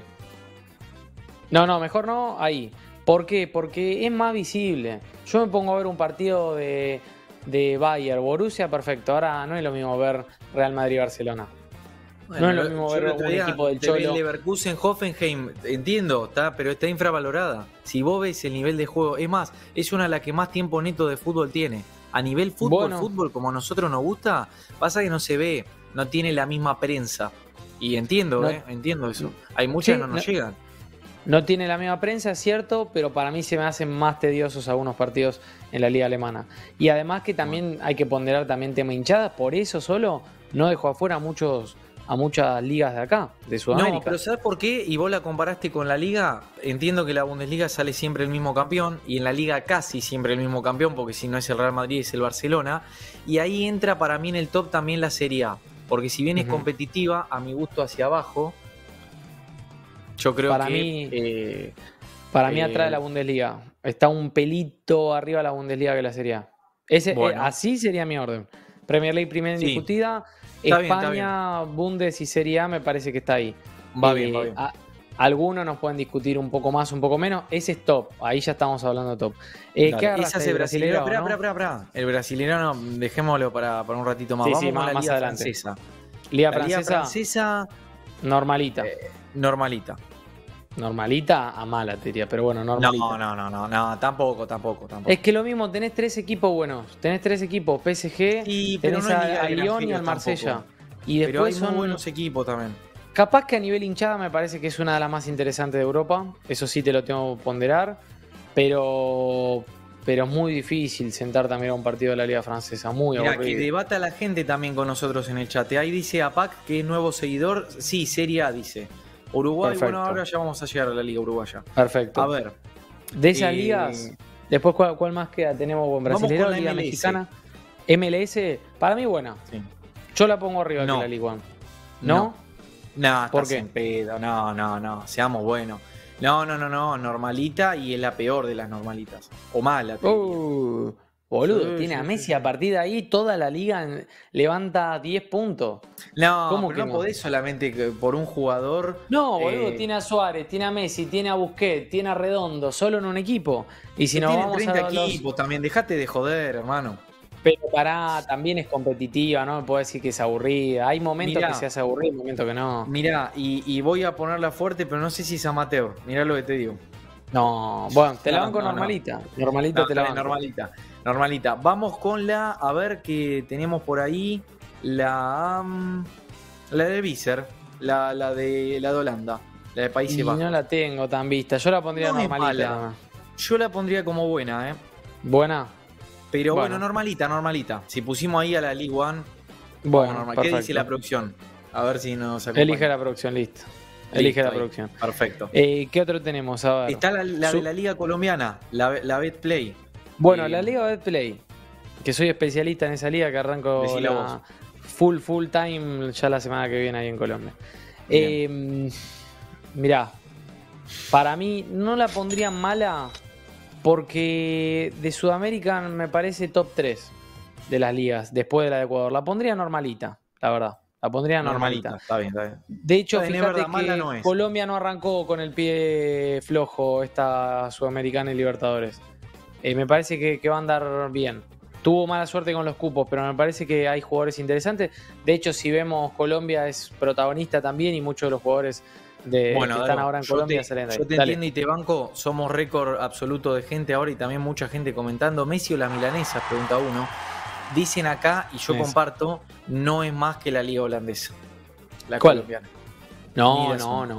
No, mejor no, ahí. ¿Por qué? Porque es más visible. Yo me pongo a ver un partido de Bayern, Borussia, perfecto. Ahora no es lo mismo ver Real Madrid-Barcelona. Bueno, no es lo mismo ver un equipo del Cholo. Leverkusen, Hoffenheim, entiendo, pero está infravalorada. Si vos ves el nivel de juego, es más, es una de las que más tiempo neto de fútbol tiene. A nivel fútbol, como a nosotros nos gusta, pasa que no se ve, no tiene la misma prensa. Y entiendo eso. Hay muchas que no nos llegan. No tiene la misma prensa, es cierto, pero para mí se me hacen más tediosos algunos partidos en la liga alemana. Y además que también hay que ponderar también tema hinchada, por eso solo no dejó afuera a muchas ligas de acá, de Sudamérica. No, pero ¿sabes por qué? Y vos la comparaste con la Liga. Entiendo que la Bundesliga sale siempre el mismo campeón y en la Liga casi siempre el mismo campeón, porque si no es el Real Madrid es el Barcelona. Y ahí entra para mí en el top también la Serie A, porque si bien es competitiva, a mi gusto hacia abajo, yo creo para mí atrae la Bundesliga. Está un pelito arriba la Bundesliga que la Serie A. Así sería mi orden. Premier League primera indiscutida. España, Bundes y Serie A me parece que está ahí. Va bien. Algunos nos pueden discutir un poco más, un poco menos. Ese es top. Ahí ya estamos hablando de top. ¿Qué agarraste del brasileño? Espera. El brasileño dejémoslo para un ratito más. Vamos con la más Liga adelante. Francesa. Liga Francesa. Normalita. Normalita a mala, te diría, pero bueno, normalita. No, tampoco. Es que lo mismo, tenés 3 equipos buenos. Tenés 3 equipos, PSG, tenés a Lyon y al Marsella. Y después pero hay muy buenos equipos también. Capaz que a nivel hinchada me parece que es una de las más interesantes de Europa. Eso sí te lo tengo que ponderar. Pero es muy difícil sentarte a mirar un partido de la Liga Francesa. Muy aburrido. Que debata la gente también con nosotros en el chat. Ahí dice APAC que es nuevo seguidor. Sí, Serie A dice. Uruguay, perfecto. Bueno, ahora ya vamos a llegar a la Liga Uruguaya. Perfecto. A ver. De esas ligas, después, ¿cuál más queda? Tenemos Brasileiro, Liga MLS. Mexicana. MLS, para mí buena. Sí. Yo la pongo arriba de la Liga One. ¿No? No, ¿por qué? En pedo. No, seamos buenos. No, normalita y es la peor de las normalitas. O mala. Boludo, tiene a Messi a partir de ahí, toda la liga levanta 10 puntos. No, ¿cómo que no podés solamente por un jugador? No, boludo, tiene a Suárez, tiene a Messi, tiene a Busquets, tiene a Redondo, solo en un equipo. Y si no tiene vamos 30 equipos también, dejate de joder, hermano. Pero también es competitiva, no me puedo decir que es aburrida. Hay momentos que se hace aburrida, hay momentos que no. Mirá, y voy a ponerla fuerte, pero no sé si es amateur. Mirá lo que te digo. No, bueno, te la banco normalita. Normalita te la banco. Normalita. Vamos con a ver qué tenemos por ahí. La de Visser, la de Holanda, la de Países Bajos. No la tengo tan vista. Yo la pondría normalita. Yo la pondría como buena, ¿Buena? Pero bueno, normalita. Si pusimos ahí a la League One, bueno, ¿qué dice la producción? A ver si nos acompaña. Elige la producción, listo. Elige la producción. Perfecto. ¿Qué otro tenemos? A ver. Está la de la Liga Colombiana, la BetPlay. Bueno, la Liga BetPlay, que soy especialista en esa liga, que arranco full time ya la semana que viene ahí en Colombia. Mirá, para mí no la pondría mala porque de Sudamérica me parece top 3 de las ligas, después de la de Ecuador. La pondría normalita, la verdad. La pondría normalita. Está bien. De hecho, fíjate que Colombia no arrancó con el pie flojo esta Sudamericana y Libertadores. Me parece que va a andar bien. Tuvo mala suerte con los cupos, pero me parece que hay jugadores interesantes. De hecho, si vemos, Colombia es protagonista también y muchos de los jugadores que están ahora en Colombia salen de ahí. Yo te entiendo y te banco. Somos récord absoluto de gente ahora y también mucha gente comentando. ¿Messi o la milanesa? Pregunta uno. Dicen acá, y yo comparto, no es más que la liga holandesa. La colombiana. No,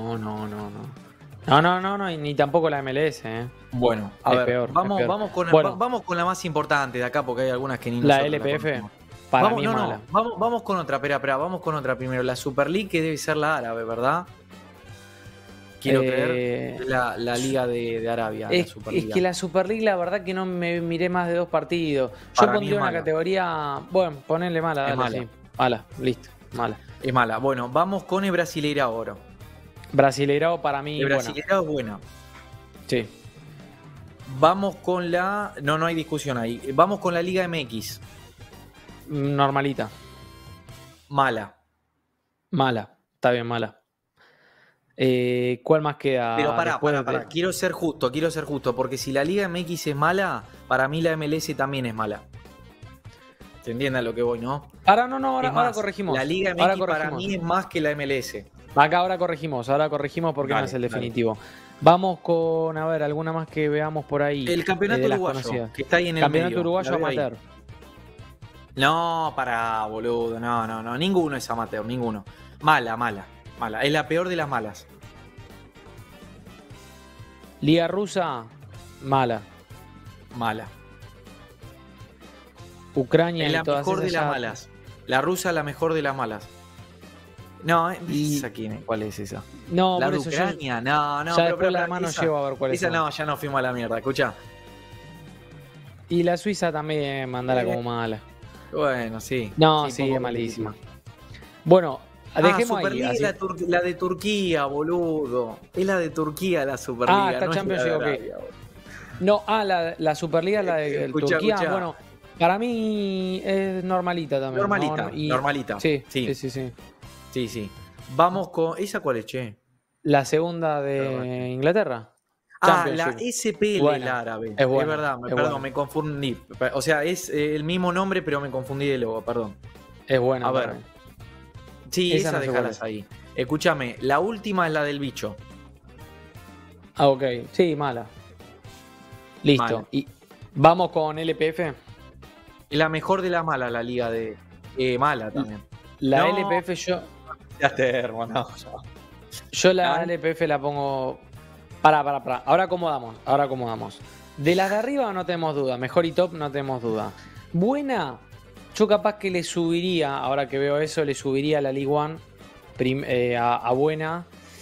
ni tampoco la MLS. Bueno, a ver, vamos con la más importante de acá, porque hay algunas que ni la LPF. Para mí es mala. Vamos con otra, espera, vamos con otra primero. La Super League, que debe ser la árabe, ¿verdad? Quiero creer la Liga de Arabia. Es que la Super League, la verdad que no me miré más de 2 partidos. Yo pondría una categoría. Bueno, ponerle mala, dale, mala. Sí. Mala, listo, mala. Es mala. Bueno, vamos con el Brasileirao ahora. Brasileirao para mí. El Brasileirao es buena. Sí. Vamos con la. No hay discusión ahí. Vamos con la Liga MX. Normalita. Mala. Mala. Está bien, mala. ¿Cuál más queda? Pero pará. Quiero ser justo, porque si la Liga MX es mala, para mí la MLS también es mala. ¿Se entiende a lo que voy, no? Ahora corregimos. La Liga MX para mí es más que la MLS. Acá ahora corregimos porque no es el definitivo. Dale. Vamos con, a ver, alguna más que veamos por ahí. El campeonato uruguayo, que está ahí en el campeonato medio. Uruguayo amateur. No, pará, boludo. No. Ninguno es amateur, ninguno. Mala. Es la peor de las malas. Liga rusa, mala. Ucrania es la y mejor de las malas. La rusa, la mejor de las malas. No, ¿esa quién es? ¿Cuál es esa? No, la de Ucrania. No. Ya después la mano llevo a ver cuál es. Esa no, ya nos fuimos a la mierda, escuchá. Y la Suiza también, mandala como mala. Bueno, sí. No, sí, es malísima. Bueno, dejemos Superliga, ahí. La de Turquía, boludo. Es la de Turquía la Superliga. Está Champions llegó que. No, la Superliga, la de Turquía. Escuchá. Bueno, para mí es normalita también. Normalita. Sí. Vamos con. ¿Esa cuál es, che? La segunda de Inglaterra. La SPL, la árabe. Es verdad, perdón, me confundí. O sea, es el mismo nombre, pero me confundí de logo, perdón. Es buena. A ver. Sí, esa déjalas ahí. Escúchame, la última es la del bicho. Ok. Sí, mala. Listo. Mala. Y vamos con LPF. La mejor de la mala, la liga de. Mala también. La LPF yo. Ya te, hermano. Yo la LPF la pongo. Para. Ahora acomodamos. De las de arriba no tenemos duda. Mejor y top no tenemos duda. Buena. Yo capaz que le subiría, ahora que veo eso, le subiría a la League One a buena.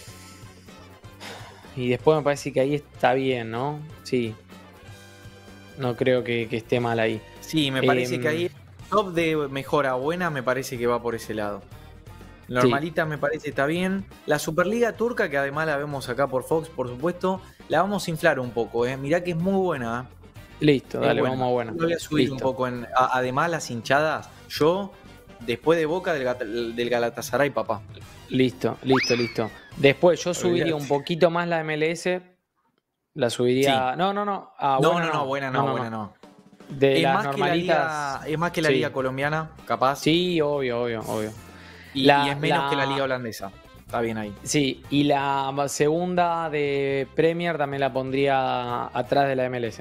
Y después me parece que ahí está bien, ¿no? Sí. No creo que esté mal ahí. Sí, me parece que ahí top de mejor a buena me parece que va por ese lado. Normalita me parece que está bien. La Superliga turca, que además la vemos acá por Fox, por supuesto, la vamos a inflar un poco. Mirá que es muy buena. Listo, dale, vamos a buena. Lo voy a subir un poco. Además, las hinchadas, yo, después de Boca del Galatasaray, papá. Listo. Después yo subiría un poquito más la MLS. La subiría. Sí. No. Buena no. De las normalitas. Es más que la liga colombiana, capaz. Sí, obvio. Y es menos que la liga holandesa. Está bien ahí. Sí, y la segunda de Premier también la pondría atrás de la MLS.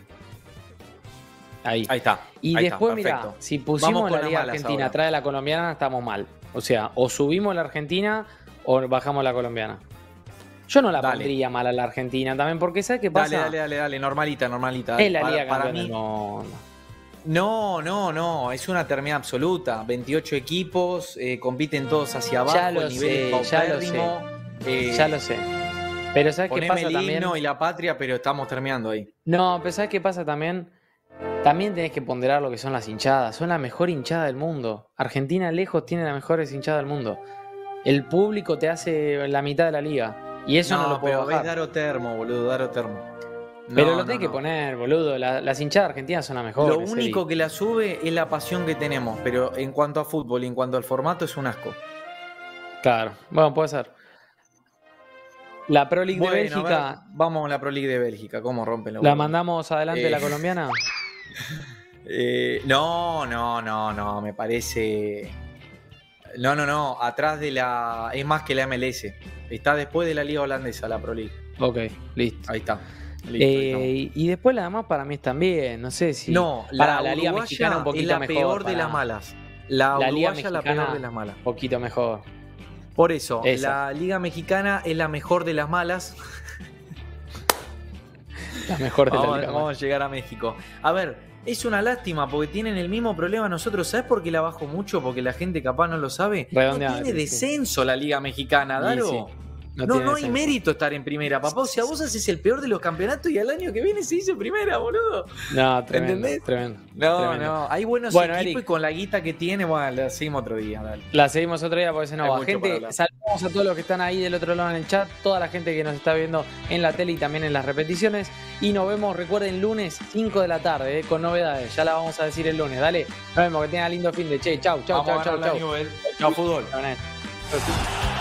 Ahí está. Y después, mira, si pusimos la liga argentina atrás de la colombiana, estamos mal. O sea, o subimos la argentina o bajamos la colombiana. Yo no la pondría mal a la Argentina también, porque ¿sabes qué pasa? Dale, normalita. Es la liga para mí. No, es una terminal absoluta. 28 equipos, compiten todos hacia abajo, ya lo sé. Pero ¿sabes qué pasa también? Y la patria, pero estamos terminando ahí. No, pero ¿sabes qué pasa también? También tenés que ponderar lo que son las hinchadas. Son la mejor hinchada del mundo. Argentina lejos tiene las mejores hinchadas del mundo. El público te hace la mitad de la liga. Y eso no lo puedo bajar. Es Daro Termo, boludo, Daro Termo. Pero lo tenés que poner, boludo. Las hinchadas argentinas son las mejores. Lo único que la sube es la pasión que tenemos. Pero en cuanto a fútbol y en cuanto al formato es un asco. Claro, bueno, puede ser. La Pro League de Bélgica. Vamos a la Pro League de Bélgica. ¿Cómo rompen la mandamos adelante de la colombiana? No, me parece. No. Atrás de la. Es más que la MLS. Está después de la Liga Holandesa, la Pro League. Ok, listo. Ahí está. Y después la demás para mí están bien. No sé si. No, la Liga Mexicana un poquito es la peor de las malas. La uruguaya la peor de las malas. Un poquito mejor. Por eso, la Liga Mexicana es la mejor de las malas. La mejor de la Liga. Vamos a llegar a México. A ver, es una lástima porque tienen el mismo problema nosotros. ¿Sabes por qué la bajo mucho? Porque la gente capaz no lo sabe. No tiene descenso la Liga Mexicana, Daro. Sí. No hay mérito estar en primera, papá. O sea, vos haces el peor de los campeonatos y al año que viene se dice primera, boludo. No, tremendo, ¿entendés? Tremendo. No. Hay buenos equipos, Eric, y con la guita que tiene, bueno, la seguimos otro día. Dale. La seguimos otro día porque se nos va. Gente, saludamos a todos los que están ahí del otro lado en el chat, toda la gente que nos está viendo en la tele y también en las repeticiones. Y nos vemos, recuerden, lunes 5 de la tarde, con novedades. Ya la vamos a decir el lunes. Dale, nos vemos, que tengan lindo fin de. Chau, fútbol. Chau.